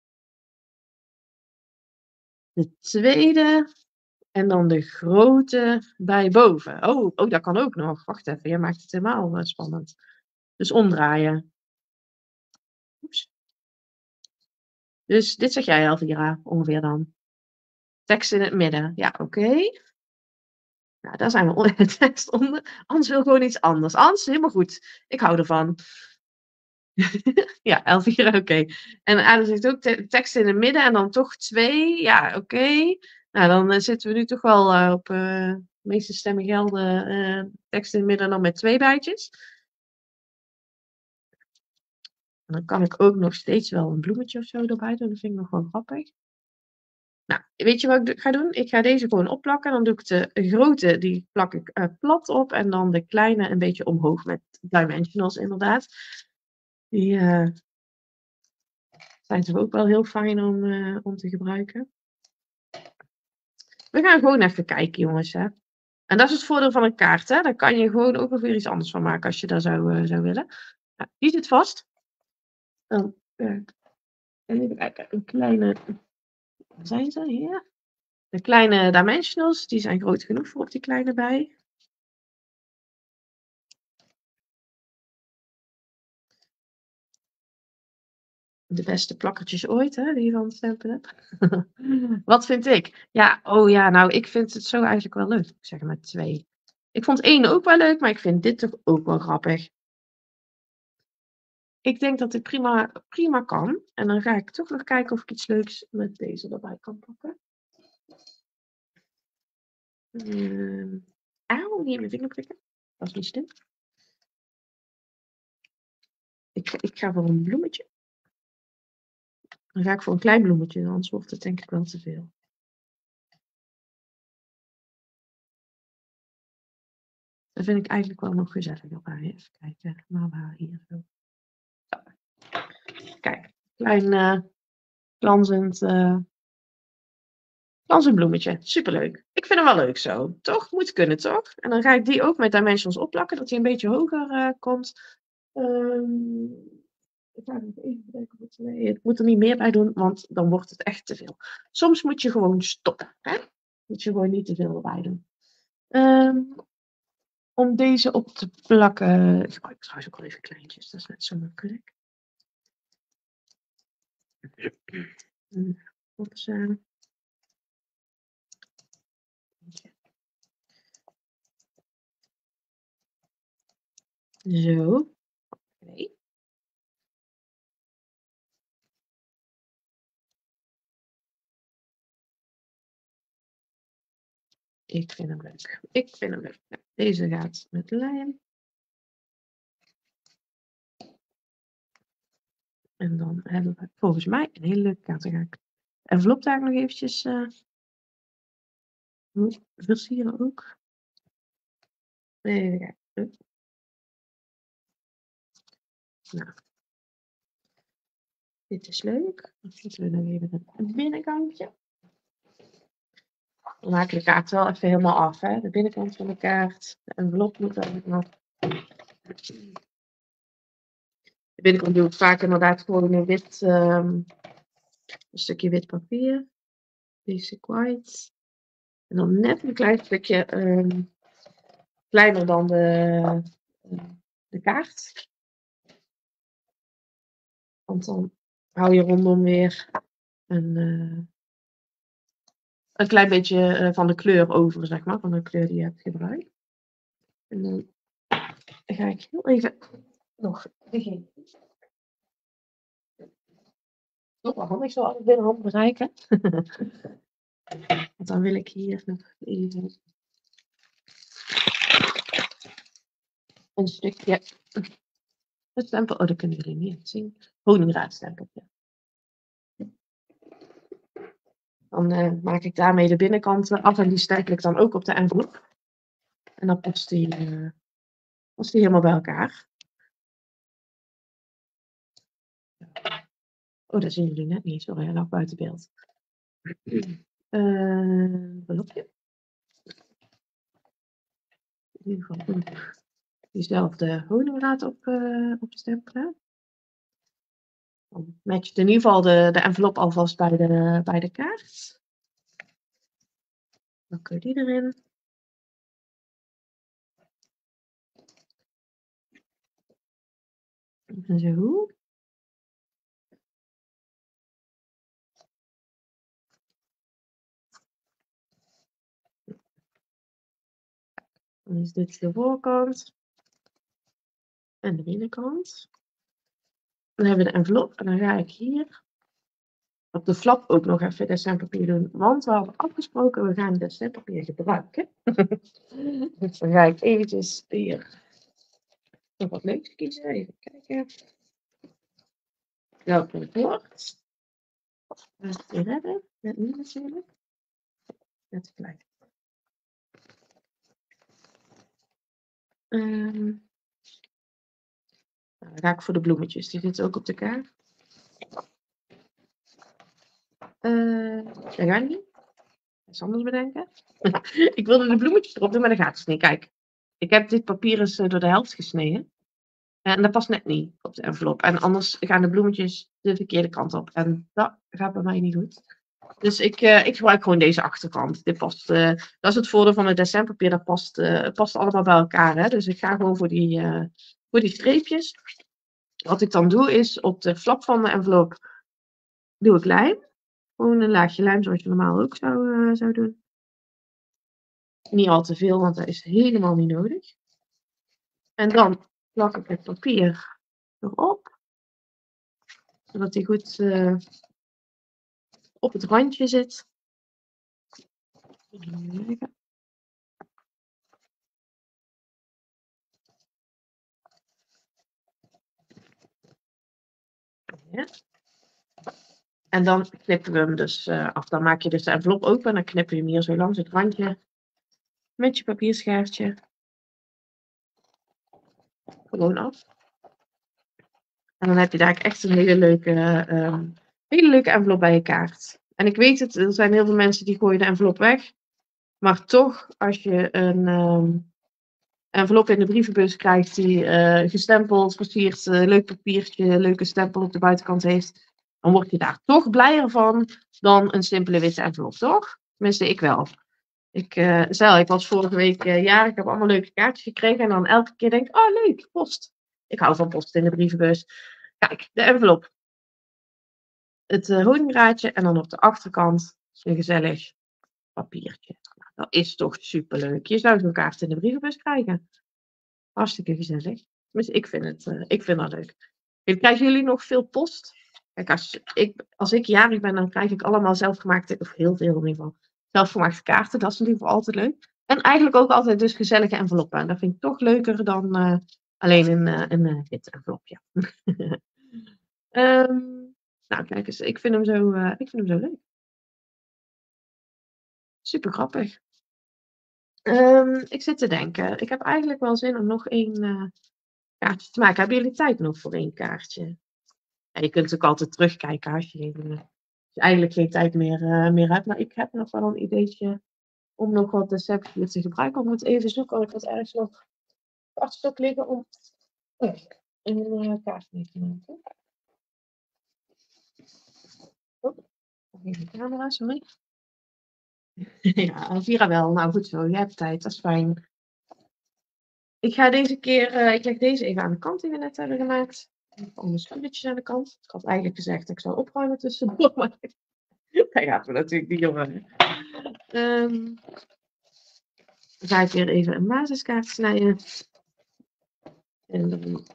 De tweede en dan de grote bij boven. Oh, oh, dat kan ook nog. Wacht even, jij maakt het helemaal uh, spannend. Dus omdraaien. Oeps. Dus dit zeg jij, Elvira, ongeveer dan. Tekst in het midden. Ja, oké. Okay. Nou, daar zijn we onder de tekst onder. Ans wil gewoon iets anders. Ans, helemaal goed. Ik hou ervan. Ja, Elvira, oké. Okay. En Adam zegt ook te tekst in het midden en dan toch twee. Ja, oké. Okay. Nou, dan uh, zitten we nu toch wel uh, op uh, de meeste stemmen gelden uh, tekst in het midden dan met twee bijtjes. En dan kan ik ook nog steeds wel een bloemetje of zo erbij doen. Dat vind ik nog wel grappig. Nou, weet je wat ik ga doen? Ik ga deze gewoon opplakken. Dan doe ik de grote, die plak ik uh, plat op. En dan de kleine een beetje omhoog met dimensionals inderdaad. Die uh, zijn toch ook wel heel fijn om, uh, om te gebruiken. We gaan gewoon even kijken, jongens. Hè. En dat is het voordeel van een kaart. Hè. Daar kan je gewoon ook nog weer iets anders van maken als je dat zou, uh, zou willen. Nou, die zit vast. Dan, uh, even kijken. Een kleine... Waar zijn ze? Hier. De kleine dimensionals, die zijn groot genoeg voor op die kleine bij. De beste plakkertjes ooit, hè, die van Stempelen. Wat vind ik? Ja, oh ja, nou, ik vind het zo eigenlijk wel leuk. Ik zeg maar twee. Ik vond één ook wel leuk, maar ik vind dit toch ook wel grappig. Ik denk dat dit prima, prima kan. En dan ga ik toch nog kijken of ik iets leuks met deze erbij kan pakken. Uh, auw, niet in mijn vinger prikken. Dat is niet slim. Ik, ik ga voor een bloemetje. Dan ga ik voor een klein bloemetje, anders wordt het denk ik wel te veel. Dat vind ik eigenlijk wel nog gezellig erbij. Even kijken. Nou, waar hier zo. zo. Kijk, klein uh, glanzend, uh, glanzend bloemetje. Superleuk. Ik vind hem wel leuk zo. Toch? Moet kunnen, toch? En dan ga ik die ook met dimensions opplakken, dat hij een beetje hoger uh, komt. Um, ik ga even kijken wat nee, ik moet er niet meer bij doen, want dan wordt het echt te veel. Soms moet je gewoon stoppen. Hè? Moet je gewoon niet te veel erbij doen. Um, om deze op te plakken. Ik gebruik trouwens ook wel even kleintjes, dat is net zo makkelijk. Opzaan. Zo. Okay. Ik vind hem leuk. Ik vind hem leuk. Ja, deze gaat met lijm. En dan hebben we volgens mij een hele leuke kaart. Dan ga ik de envelop daar nog eventjes uh, versieren ook. Even kijken. Nou. Dit is leuk. Dan zetten we nog even het binnenkantje. Dan maak ik de kaart wel even helemaal af. Hè? De binnenkant van de kaart. De envelop moet eigenlijk nog. De binnenkant doe ik vaak inderdaad gewoon een wit, um, een stukje wit papier. Basic white. En dan net een klein stukje um, kleiner dan de, uh, de kaart. Want dan hou je rondom weer een, uh, een klein beetje uh, van de kleur over, zeg maar. Van de kleur die je hebt gebruikt. En dan ga ik heel even nog beginnen. Nog wel handig zo alles binnen hand bereiken. Want dan wil ik hier nog even een stukje het stempel. Oh, dat kunnen jullie niet zien. Honingraadstempeltje. Dan uh, maak ik daarmee de binnenkant af en die stempel ik dan ook op de envelop. En dan past die, uh, past die helemaal bij elkaar. Oh, dat zien jullie net niet. Sorry, hij lag buiten beeld. Uh, envelopje. In ieder geval diezelfde honingraad op, uh, op stempelen. Dan matcht in ieder geval de, de envelop alvast bij de, bij de kaart. Dan kun je die erin. En zo. Dan is dit de voorkant. En de binnenkant. Dan hebben we de envelop. En dan ga ik hier op de flap ook nog even dessinpapier doen. Want we hadden afgesproken, we gaan dessinpapier gebruiken. Dus dan ga ik eventjes hier nog wat leuks kiezen. Even kijken. Welke het wordt. Wat we hier hebben. Net niet natuurlijk. Net te klein. Um, nou, dan ga ik voor de bloemetjes. Die zitten ook op de kaart. Uh, dat gaat niet. iets anders bedenken. Ik wilde de bloemetjes erop doen, maar dat gaat dus niet. Kijk, ik heb dit papier eens uh, door de helft gesneden. En dat past net niet op de envelop. En anders gaan de bloemetjes de verkeerde kant op. En dat gaat bij mij niet goed. Dus ik, uh, ik gebruik gewoon deze achterkant. Dit past, uh, dat is het voordeel van het dessinpapier. Dat past, uh, past allemaal bij elkaar. Hè? Dus ik ga gewoon voor die, uh, voor die streepjes. Wat ik dan doe is op de flap van de envelop doe ik lijm. Gewoon een laagje lijm zoals je normaal ook zou, uh, zou doen. Niet al te veel, want dat is helemaal niet nodig. En dan plak ik het papier erop. Zodat die goed uh, op het randje zit. Even ja. En dan knippen we hem dus uh, af. Dan maak je dus de envelop open en dan knippen je hem hier zo langs het randje met je papierschaartje gewoon af. En dan heb je daar echt een hele leuke, uh, hele leuke envelop bij je kaart. En ik weet het, er zijn heel veel mensen die gooien de envelop weg. Maar toch, als je een um, envelop in de brievenbus krijgt die uh, gestempeld, versierd, uh, leuk papiertje, leuke stempel op de buitenkant heeft, dan word je daar toch blijer van dan een simpele witte envelop, toch? Tenminste, ik wel. Ik, uh, zei, ik was vorige week uh, jarig, ik heb allemaal leuke kaartjes gekregen en dan elke keer denk ik, oh leuk, post. Ik hou van post in de brievenbus. Kijk, de envelop. Het uh, honingraadje en dan op de achterkant een gezellig papiertje. Nou, dat is toch superleuk. Je zou zo'n kaart in de brievenbus krijgen. Hartstikke gezellig. Dus ik vind het, uh, ik vind dat leuk. En krijgen jullie nog veel post? Kijk, als ik, als ik jarig ben, dan krijg ik allemaal zelfgemaakte, of heel veel in ieder geval, zelfgemaakte kaarten. Dat is natuurlijk altijd leuk. En eigenlijk ook altijd dus gezellige enveloppen. En dat vind ik toch leuker dan uh, alleen een, uh, een uh, wit envelopje. um, nou, kijk eens, ik vind hem zo, uh, ik vind hem zo leuk. Super grappig. Um, ik zit te denken. Ik heb eigenlijk wel zin om nog één uh, kaartje te maken. Hebben jullie tijd nog voor één kaartje? Ja, je kunt ook altijd terugkijken als je, uh, als je eigenlijk geen tijd meer, uh, meer hebt. Maar ik heb nog wel een ideetje om nog wat deceptpapier te gebruiken. Ik moet even zoeken. Ik had ergens nog op achterstok liggen om oh, een uh, kaart mee te maken. Oh, even de camera, sorry. Ja, Alvira wel. Nou goed zo, je hebt tijd. Dat is fijn. Ik ga deze keer, uh, ik leg deze even aan de kant die we net hebben gemaakt. Alle spulletjes aan de kant. Ik had eigenlijk gezegd dat ik zou opruimen tussendoor, maar dat gaat me natuurlijk niet doen. Um, dan ga ik weer even een basiskaart snijden. En dan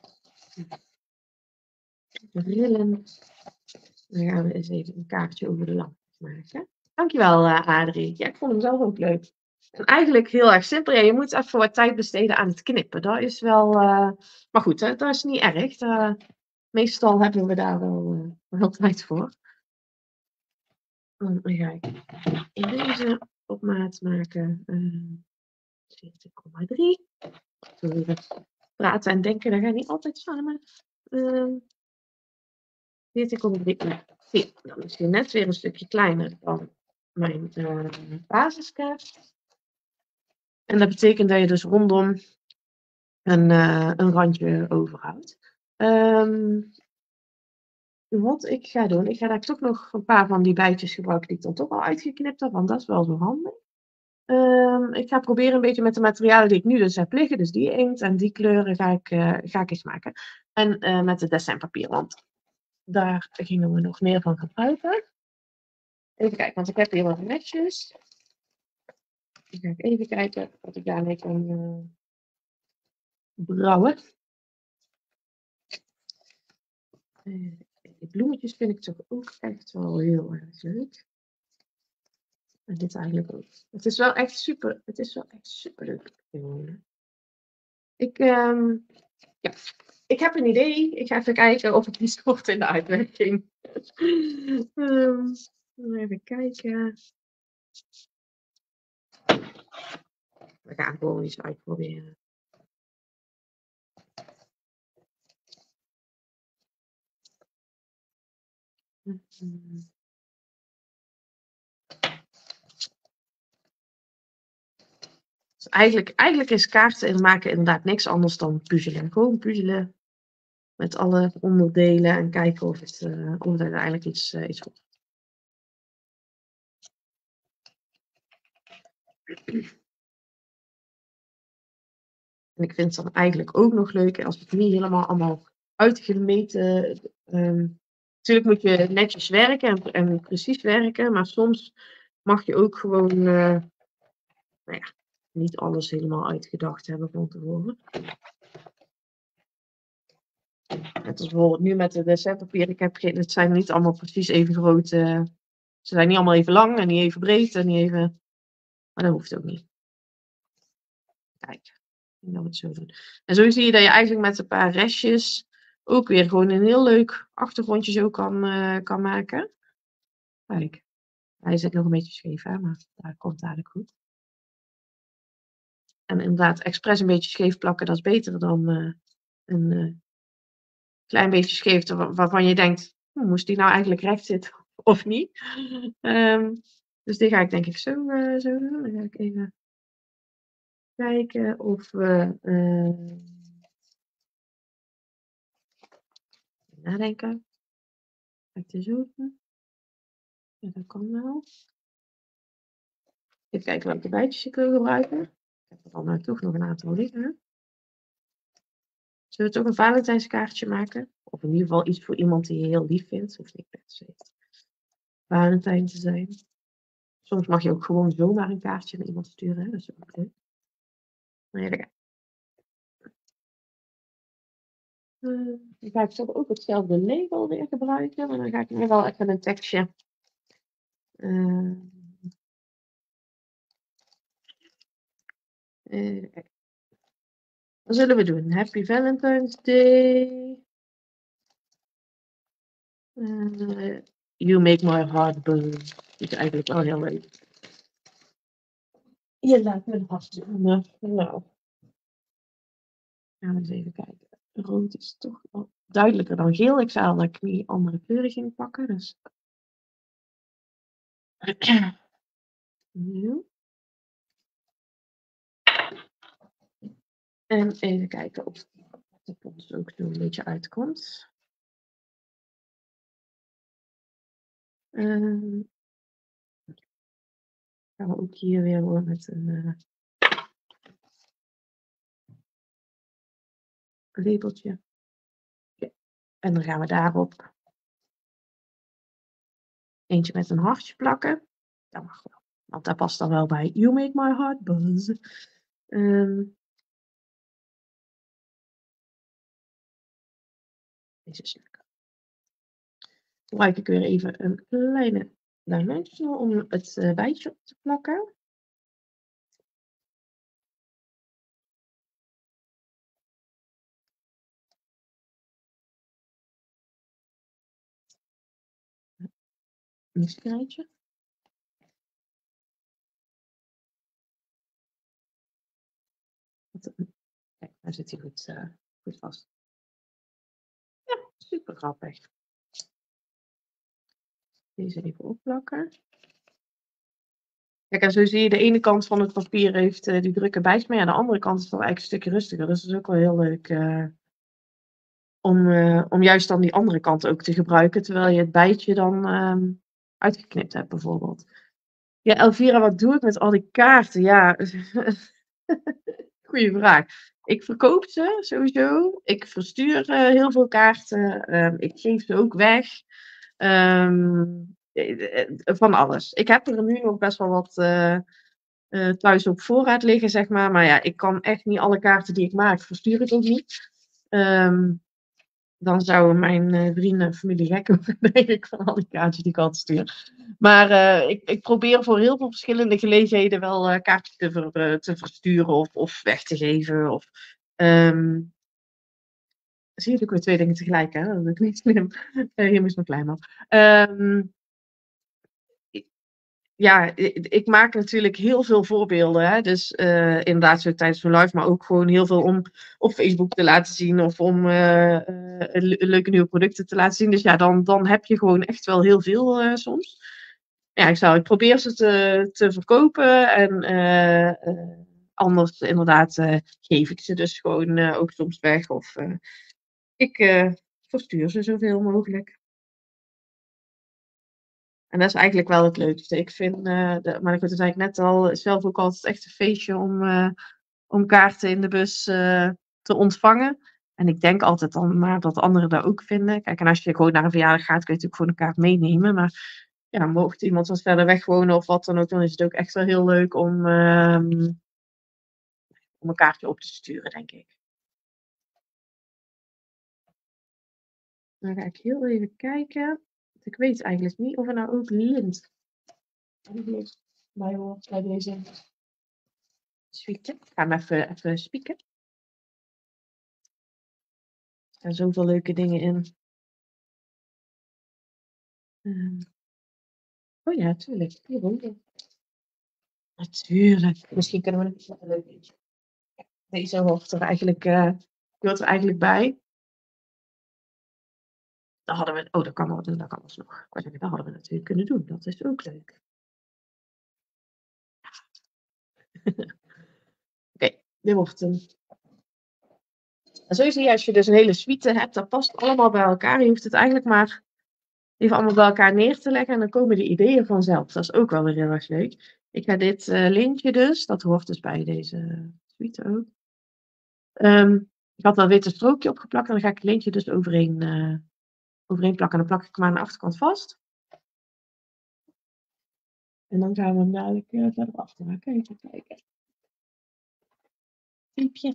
rillen. Dan gaan we eens even een kaartje over de lamp maken. Dankjewel, uh, Adrie. Ja, ik vond hem zelf ook leuk. En eigenlijk heel erg simpel. Ja, je moet even wat tijd besteden aan het knippen. Dat is wel... Uh... Maar goed, hè, dat is niet erg. Dat... Meestal hebben we daar wel, uh, wel tijd voor. Dan ga ik in deze op maat maken. Uh, veertien komma drie. Sorry, praten en denken, dat gaat niet altijd samen. Uh, veertien komma drie. vier. Dan misschien net weer een stukje kleiner dan mijn uh, basiskaart. En dat betekent dat je dus rondom een, uh, een randje overhoudt. Um, wat ik ga doen, ik ga daar toch nog een paar van die bijtjes gebruiken die ik dan toch al uitgeknipt heb, want dat is wel zo handig. Um, ik ga proberen een beetje met de materialen die ik nu dus heb liggen, dus die inkt en die kleuren ga ik, uh, ga ik eens maken. En uh, met het dessinpapier, want daar gingen we nog meer van gebruiken. Even kijken, want ik heb hier wat netjes. Dan ga ik even kijken wat ik daarmee kan uh, brouwen. Uh, die bloemetjes vind ik toch ook echt wel heel erg leuk. En dit eigenlijk ook. Het is wel echt super, het is wel echt super leuk. Ik, um, ja, ik heb een idee. Ik ga even kijken of het iets wordt in de uitwerking. um, even kijken. We gaan gewoon iets uitproberen. Dus eigenlijk, eigenlijk is kaarten maken inderdaad niks anders dan puzzelen. Gewoon puzzelen met alle onderdelen en kijken of het, uh, of het uiteindelijk iets, uh, iets wordt. En ik vind het dan eigenlijk ook nog leuk als het niet helemaal allemaal uitgemeten. Um, natuurlijk moet je netjes werken en, en precies werken, maar soms mag je ook gewoon uh, nou ja, niet alles helemaal uitgedacht hebben van tevoren. Net als bijvoorbeeld nu met de design-papier. Ik heb geen, het zijn niet allemaal precies even groot. Uh, ze zijn niet allemaal even lang en niet even breed en niet even. Maar dat hoeft ook niet. Kijk, ik ga het zo doen. En zo zie je dat je eigenlijk met een paar restjes ook weer gewoon een heel leuk achtergrondje zo kan, uh, kan maken. Kijk, hij zit nog een beetje scheef, hè, maar daar komt het eigenlijk goed. En inderdaad, expres een beetje scheef plakken, dat is beter dan uh, een uh, klein beetje scheef waarvan je denkt, hm, moest die nou eigenlijk recht zitten of niet? Um, dus die ga ik denk ik zo, uh, zo doen. Dan ga ik even kijken of we uh, nadenken. Ga ik dit zo doen? Ja, dat kan wel. Even kijken welke bijtjes ik wil gebruiken. Ik heb er dan nou toch nog een aantal liggen. Hè? Zullen we toch een Valentijnskaartje maken? Of in ieder geval iets voor iemand die je heel lief vindt. Of niet per se Valentijn te zijn. Soms mag je ook gewoon zomaar een kaartje naar iemand sturen. Hè? Dat is ook leuk. Maar ja, dat gaat. Uh, dan ga ik toch ook hetzelfde label weer gebruiken. Maar dan ga ik nog wel even een tekstje. Uh, uh, wat zullen we doen? Happy Valentine's Day. Uh, you make my heart burn. Dat is eigenlijk wel heel leuk. Je laat me hart doen. Nou. Gaan we eens even kijken. Rood is toch wel duidelijker dan geel. Ik zei al dat ik niet andere kleuren ging pakken. Dus. Nu. En even kijken of de pons ook zo een beetje uitkomt. Um, gaan we ook hier weer hoor met een uh, labeltje. Ja. En dan gaan we daarop eentje met een hartje plakken. Dat mag wel, want dat past dan wel bij You Make My Heart Buzz. Um, deze is lekker. Gebruik ik weer even een kleine dimensional om het uh, bijtje op te plakken. Een strijtje. Kijk, daar zit hij goed, uh, goed vast. Ja, super grappig. Deze even opplakken. Kijk, en zo zie je de ene kant van het papier heeft uh, die drukke bijt, maar ja, de andere kant is dan eigenlijk een stukje rustiger. Dus dat is ook wel heel leuk uh, om, uh, om juist dan die andere kant ook te gebruiken, terwijl je het bijtje dan um, uitgeknipt hebt bijvoorbeeld. Ja, Elvira, wat doe ik met al die kaarten? Ja, goeie vraag. Ik verkoop ze sowieso. Ik verstuur uh, heel veel kaarten. Um, ik geef ze ook weg. Um, van alles. Ik heb er nu nog best wel wat uh, uh, thuis op voorraad liggen, zeg maar. Maar ja, ik kan echt niet alle kaarten die ik maak, verstuur ik ook niet. Um, dan zouden mijn uh, vrienden en familie gek worden, denk ik, van al die kaartjes die ik altijd stuur. Maar uh, ik, ik probeer voor heel veel verschillende gelegenheden wel uh, kaartjes te, ver, uh, te versturen of, of weg te geven. Of, um, zie je ook weer twee dingen tegelijk, hè? Dat is niet slim. Uh, hier moest nog kleiner. Um, ja, ik, ik maak natuurlijk heel veel voorbeelden. Hè? Dus uh, inderdaad zo tijdens mijn live, maar ook gewoon heel veel om op Facebook te laten zien. Of om uh, uh, leuke nieuwe producten te laten zien. Dus ja, dan, dan heb je gewoon echt wel heel veel uh, soms. Ja, ik, zou, ik probeer ze te, te verkopen. En uh, uh, anders inderdaad uh, geef ik ze dus gewoon uh, ook soms weg. Of uh, ik uh, verstuur ze zoveel mogelijk. En dat is eigenlijk wel het leukste. Ik vind, uh, de, maar ik zei ik net al, zelf ook altijd echt een feestje om, uh, om kaarten in de bus uh, te ontvangen. En ik denk altijd dan maar dat anderen dat ook vinden. Kijk, en als je gewoon naar een verjaardag gaat, kun je natuurlijk gewoon een kaart meenemen. Maar ja, mocht iemand wat verder weg wonen of wat dan ook, dan is het ook echt wel heel leuk om, uh, om een kaartje op te sturen, denk ik. Dan ga ik heel even kijken. Ik weet eigenlijk niet of er nou ook lint bij hoort bij deze suite. Ik ga hem even, even spieken. Er staan zoveel leuke dingen in. Uh, oh ja, tuurlijk. Hier natuurlijk. Misschien kunnen we het een leuk eentje. Deze hoort er eigenlijk, uh, hoort er eigenlijk bij. Dat hadden we. Oh, dat kan wel. Dat kan alsnog. Ik wou zeggen, dat hadden we natuurlijk kunnen doen. Dat is ook leuk. Oké, okay, dit wordt hem. En zo zie je, als je dus een hele suite hebt, dat past allemaal bij elkaar. Je hoeft het eigenlijk maar even allemaal bij elkaar neer te leggen en dan komen de ideeën vanzelf. Dat is ook wel weer heel erg leuk. Ik ga dit uh, lintje dus, dat hoort dus bij deze suite ook. Um, ik had wel een witte strookje opgeplakt en dan ga ik het lintje dus overheen, uh, overheen plakken. En dan plak ik hem aan de achterkant vast. En dan gaan we hem dadelijk uh, verder afmaken. Even kijken. Piepje.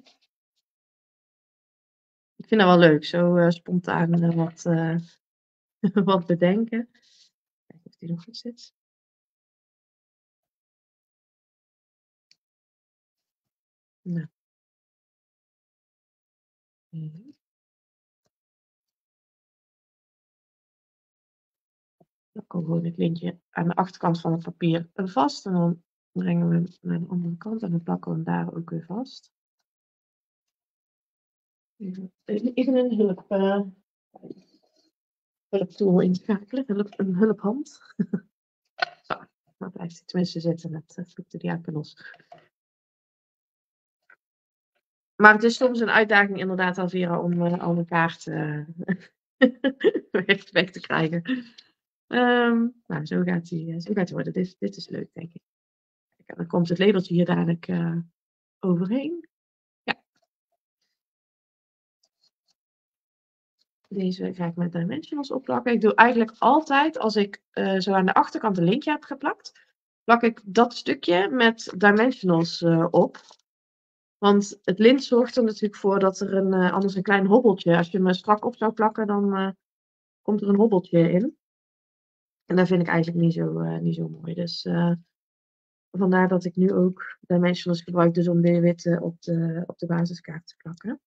Ik vind dat wel leuk, zo uh, spontaan uh, wat, uh, wat bedenken. Kijken of die nog goed zit. Nou. Mm-hmm. Dan komt gewoon het lintje aan de achterkant van het papier vast. En dan brengen we hem naar de andere kant en dan plakken we hem daar ook weer vast. Even een hulp, uh, hulptool inschakelen, hulp, een hulphand. Zo, dan blijft hij tenminste zitten. Dat uh, vloekte die uit los. Maar het is soms een uitdaging inderdaad, Alvera, om uh, al een kaart uh, weg, weg te krijgen. Um, nou, zo gaat hij zo gaat worden. Dit, dit is leuk, denk ik. Kijk, dan komt het labeltje hier dadelijk uh, overheen. Ja. Deze ga ik met dimensionals opplakken. Ik doe eigenlijk altijd, als ik uh, zo aan de achterkant een lintje heb geplakt, plak ik dat stukje met dimensionals uh, op. Want het lint zorgt er natuurlijk voor dat er een, uh, anders een klein hobbeltje, als je hem strak op zou plakken, dan uh, komt er een hobbeltje in. En dat vind ik eigenlijk niet zo, uh, niet zo mooi. Dus uh, vandaar dat ik nu ook dimensionals gebruik, dus om de witte op de, op de basiskaart te plakken.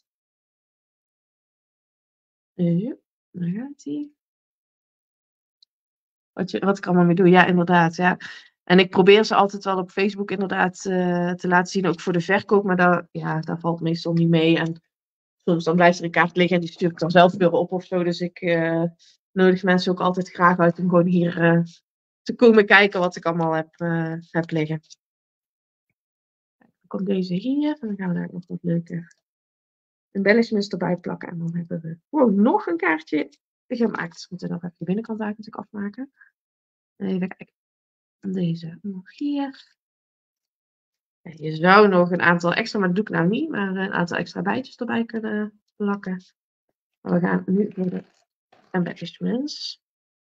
Ja, daar gaat hij. Wat, je, wat ik allemaal mee doe, ja, inderdaad. Ja. En ik probeer ze altijd wel op Facebook inderdaad uh, te laten zien, ook voor de verkoop, maar daar, ja, daar valt meestal niet mee. En soms dan blijft er een kaart liggen en die stuur ik dan zelf weer op of zo. Dus ik uh, nodig mensen ook altijd graag uit om gewoon hier uh, te komen kijken wat ik allemaal heb, uh, heb liggen. Dan komt deze hier en dan gaan we daar nog wat leuke embellishments erbij plakken. En dan hebben we wow, nog een kaartje gemaakt. Dus we moeten nog even de binnenkant daar natuurlijk afmaken. Even kijken. Deze nog hier. Ja, je zou nog een aantal extra, maar dat doe ik nou niet, maar een aantal extra bijtjes erbij kunnen plakken. Maar we gaan nu voor de embellishments.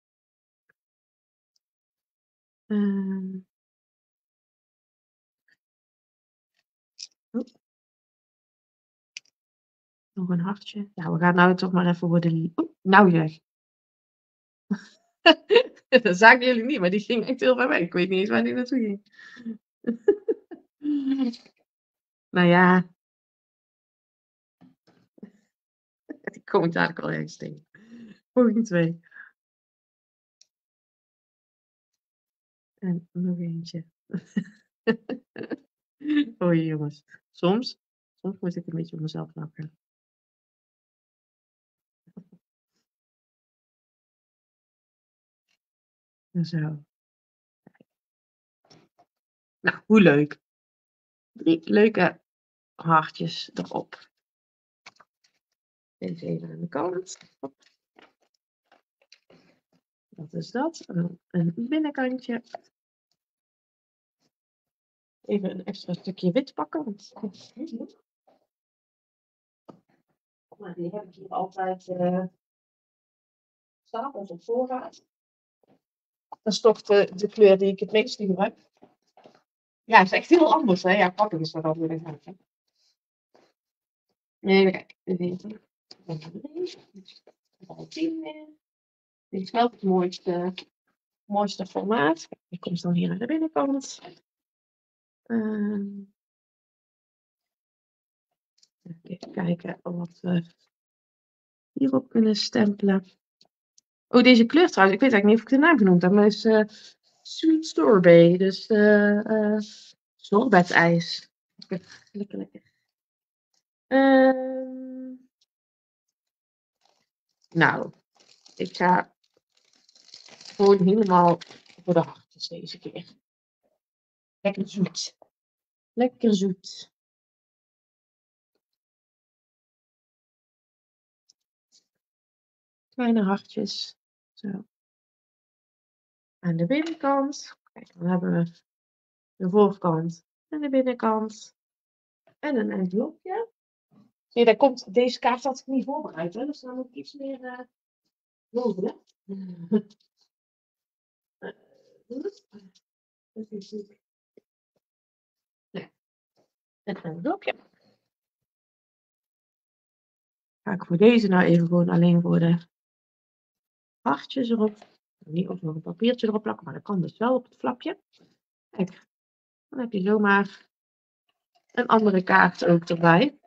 Um, oh. Nog een hartje. Ja, we gaan nou toch maar even voor de... Oh, nou zeg. Dat zagen jullie niet, maar die ging echt heel ver weg. Ik weet niet eens waar die naartoe ging. Nou ja. Die kom ik dadelijk al ergens tegen. Volgende twee. En nog eentje. Oei jongens. Soms, soms moet ik een beetje op mezelf lachen. Zo. Nou, hoe leuk. drie leuke hartjes erop. Deze even aan de kant. Hop. Dat is dat. Een binnenkantje. Even een extra stukje wit pakken. Want maar die heb ik hier altijd uh, stapels op voorraad. Dat is toch de, de kleur die ik het meest gebruik. Ja, het is echt heel anders. Hè? Ja, pakken is dat dan weer een gaatje. Even kijken. Even tien weer. Dit is wel het mooiste, mooiste formaat. Die komt dan hier aan de binnenkant. Uh, even kijken wat we hierop kunnen stempelen. Oh, deze kleur trouwens. Ik weet eigenlijk niet of ik de naam genoemd heb. Maar het is uh, Sweet Sorbet. Dus uh, uh, sorbetijs. Lekker, lekker, lekker. Uh, nou, ik ga gewoon helemaal voor de hartjes deze keer. Lekker zoet. Lekker zoet. Kleine hartjes. Zo. Aan de binnenkant. Kijk, dan hebben we de voorkant en de binnenkant. En een envelopje. Nee, daar komt, deze kaart had ik niet voorbereid. Hè? Dus dan moet ik iets meer uh, boven. Dat is natuurlijk. Nee. Een envelopje. Ga ik voor deze nou even gewoon alleen voor de hartjes erop. Niet of nog een papiertje erop plakken, maar dat kan dus wel op het flapje. Kijk, dan heb je zomaar een andere kaart ook erbij.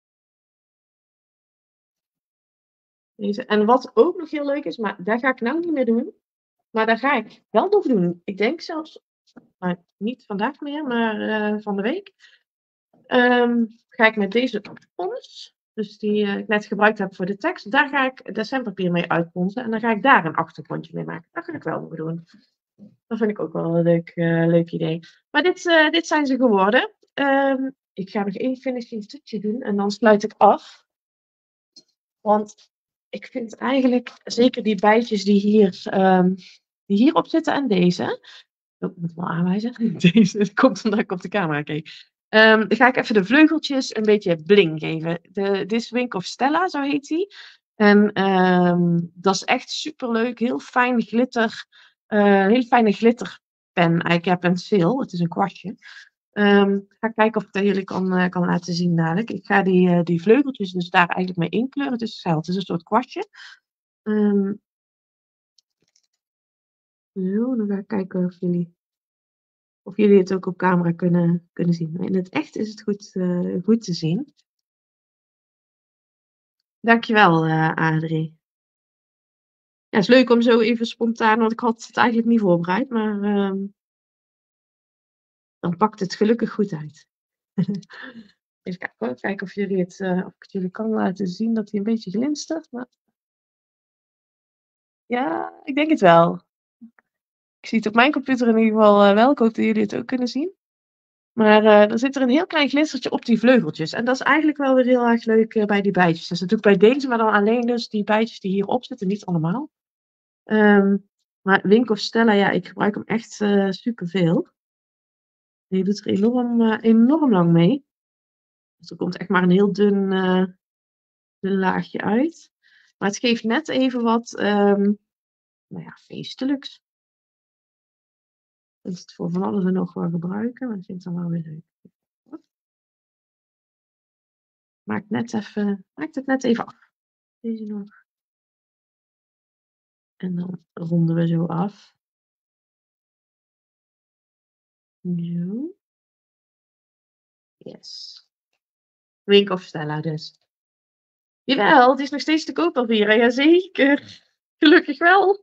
Deze. En wat ook nog heel leuk is, maar daar ga ik nou niet meer doen. Maar daar ga ik wel nog doen. Ik denk zelfs, maar niet vandaag meer, maar uh, van de week. Um, ga ik met deze pons, dus die uh, ik net gebruikt heb voor de tekst, daar ga ik decemberpapier mee uitponsen. En dan ga ik daar een achtergrondje mee maken. Dat ga ik wel nog doen. Dat vind ik ook wel een leuk, uh, leuk idee. Maar dit, uh, dit zijn ze geworden. Um, ik ga nog één finishing touchje doen en dan sluit ik af. Want ik vind eigenlijk, zeker die bijtjes die hier um, die hierop zitten en deze. Oh, ik moet wel aanwijzen. Deze komt omdat ik op de camera keek. Um, dan ga ik even de vleugeltjes een beetje bling geven. De, dit is Wink of Stella, zo heet die. En um, dat is echt super leuk. Heel fijn glitter. Uh, heel fijne glitterpen. Eigenlijk ja, penseel. Het is een kwastje. Um, ga kijken of ik dat jullie kan, uh, kan laten zien dadelijk. Ik ga die, uh, die vleugeltjes dus daar eigenlijk mee inkleuren. Het is hetzelfde. Het is een soort kwastje. Um, zo, dan ga ik kijken of jullie... Of jullie het ook op camera kunnen, kunnen zien. In het echt is het goed, uh, goed te zien. Dankjewel, uh, Adrie. Ja, het is leuk om zo even spontaan, want ik had het eigenlijk niet voorbereid, maar uh, dan pakt het gelukkig goed uit. Even kijken, kijken of, jullie het, uh, of ik het jullie kan laten zien dat hij een beetje glinstert. Maar... Ja, ik denk het wel. Ik zie het op mijn computer in ieder geval uh, wel. Ik hoop dat jullie het ook kunnen zien. Maar uh, er zit er een heel klein glinstertje op die vleugeltjes. En dat is eigenlijk wel weer heel erg leuk uh, bij die bijtjes. Dus dat doe ik bij deze, maar dan alleen dus die bijtjes die hierop zitten. Niet allemaal. Um, maar Wink of Stella, ja, ik gebruik hem echt uh, superveel. Die doet er enorm, uh, enorm lang mee. Dus er komt echt maar een heel dun, uh, dun laagje uit. Maar het geeft net even wat, um, nou ja, feestelijks. Ik kan het voor van alles en nog wel gebruiken, maar dat vind ik dan wel weer leuk. Maak net even, maak het net even af. Deze nog. En dan ronden we zo af. Zo. Yes. Wink of Stella dus. Jawel, het is nog steeds te koop alweer. Jazeker. Gelukkig wel.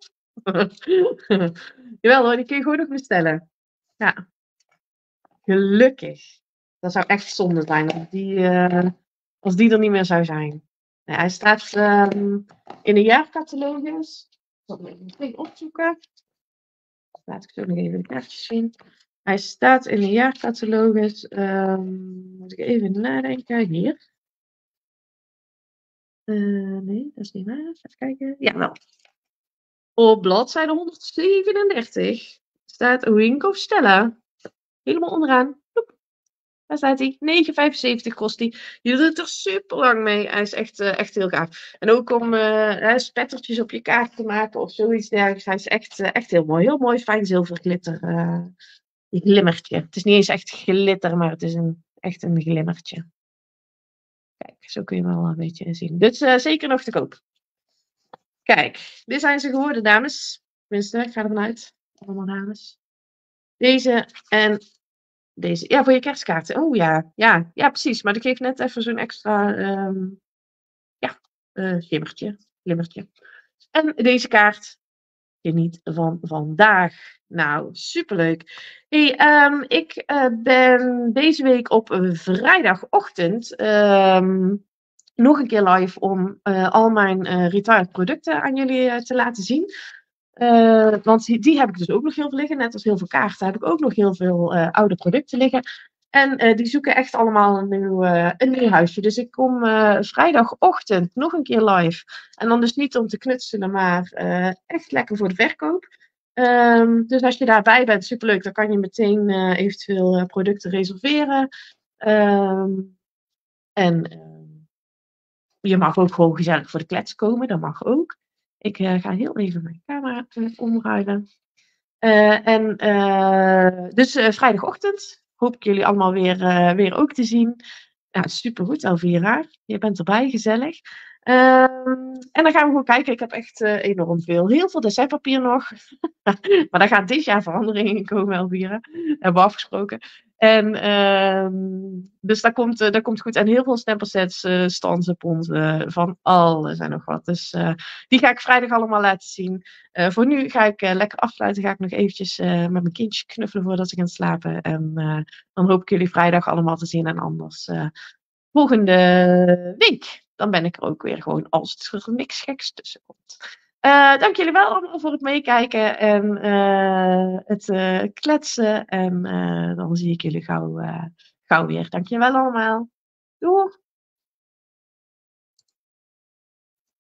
Jawel hoor, die kun je gewoon nog bestellen. Ja. Gelukkig. Dat zou echt zonde zijn als die, uh, als die er niet meer zou zijn. Ja, hij staat um, in de jaarcatalogus. Ik zal hem even meteen opzoeken. Laat ik zo nog even de kaartjes zien. Hij staat in de jaarcatalogus. Um, moet ik even nadenken. Hier. Uh, nee, dat is niet waar. Even kijken. Ja, wel. Op bladzijde honderdzevenendertig staat Wink of Stella. Helemaal onderaan. Joep. Daar staat hij. negen vijfenzeventig kost hij. Je doet er super lang mee. Hij is echt, uh, echt heel gaaf. En ook om uh, spettertjes op je kaart te maken of zoiets dergelijks. Hij is echt, uh, echt heel mooi. Heel mooi fijn zilver glitter. Uh, glimmertje. Het is niet eens echt glitter, maar het is een, echt een glimmertje. Kijk, zo kun je hem wel een beetje zien. Dus uh, zeker nog te koop. Kijk, dit zijn ze geworden, dames. Tenminste, ik ga ervan uit. Allemaal dames. Deze en deze. Ja, voor je kerstkaarten. Oh ja, ja, ja, precies. Maar dat geeft net even zo'n extra, um, ja, uh, glimmertje. glimmertje. En deze kaart. Geniet van vandaag. Nou, superleuk. Hey, um, ik uh, ben deze week op een vrijdagochtend um, nog een keer live om uh, al mijn uh, retired producten aan jullie uh, te laten zien. Uh, want die, die heb ik dus ook nog heel veel liggen. Net als heel veel kaarten heb ik ook nog heel veel uh, oude producten liggen. En uh, die zoeken echt allemaal een nieuw, uh, een nieuw huisje. Dus ik kom uh, vrijdagochtend nog een keer live. En dan dus niet om te knutselen, maar uh, echt lekker voor de verkoop. Um, dus als je daarbij bent, superleuk. Dan kan je meteen uh, eventueel uh, producten reserveren. Um, en uh, je mag ook gewoon gezellig voor de klets komen. Dat mag ook. Ik uh, ga heel even mijn camera uh, omruilen. Uh, en uh, dus uh, vrijdagochtend hoop ik jullie allemaal weer, uh, weer ook te zien. Ja, supergoed, Elvira. Je bent erbij, gezellig. Uh, en dan gaan we gewoon kijken. Ik heb echt uh, enorm veel. Heel veel decemberpapier nog. Maar daar gaat dit jaar veranderingen in komen, Elvira. Dat hebben we afgesproken. En uh, dus dat komt, uh, dat komt goed. En heel veel stempelsets, uh, stanzenponten, uh, van alles en nog wat. Dus uh, die ga ik vrijdag allemaal laten zien. Uh, voor nu ga ik uh, lekker afsluiten. Ga ik nog eventjes uh, met mijn kindje knuffelen voordat ik ga slapen. En uh, dan hoop ik jullie vrijdag allemaal te zien. En anders uh, volgende week. Dan ben ik er ook weer gewoon als het er niks geks tussen komt. Uh, dank jullie wel allemaal voor het meekijken en uh, het uh, kletsen. En uh, dan zie ik jullie gauw, uh, gauw weer. Dank je wel allemaal. Doei!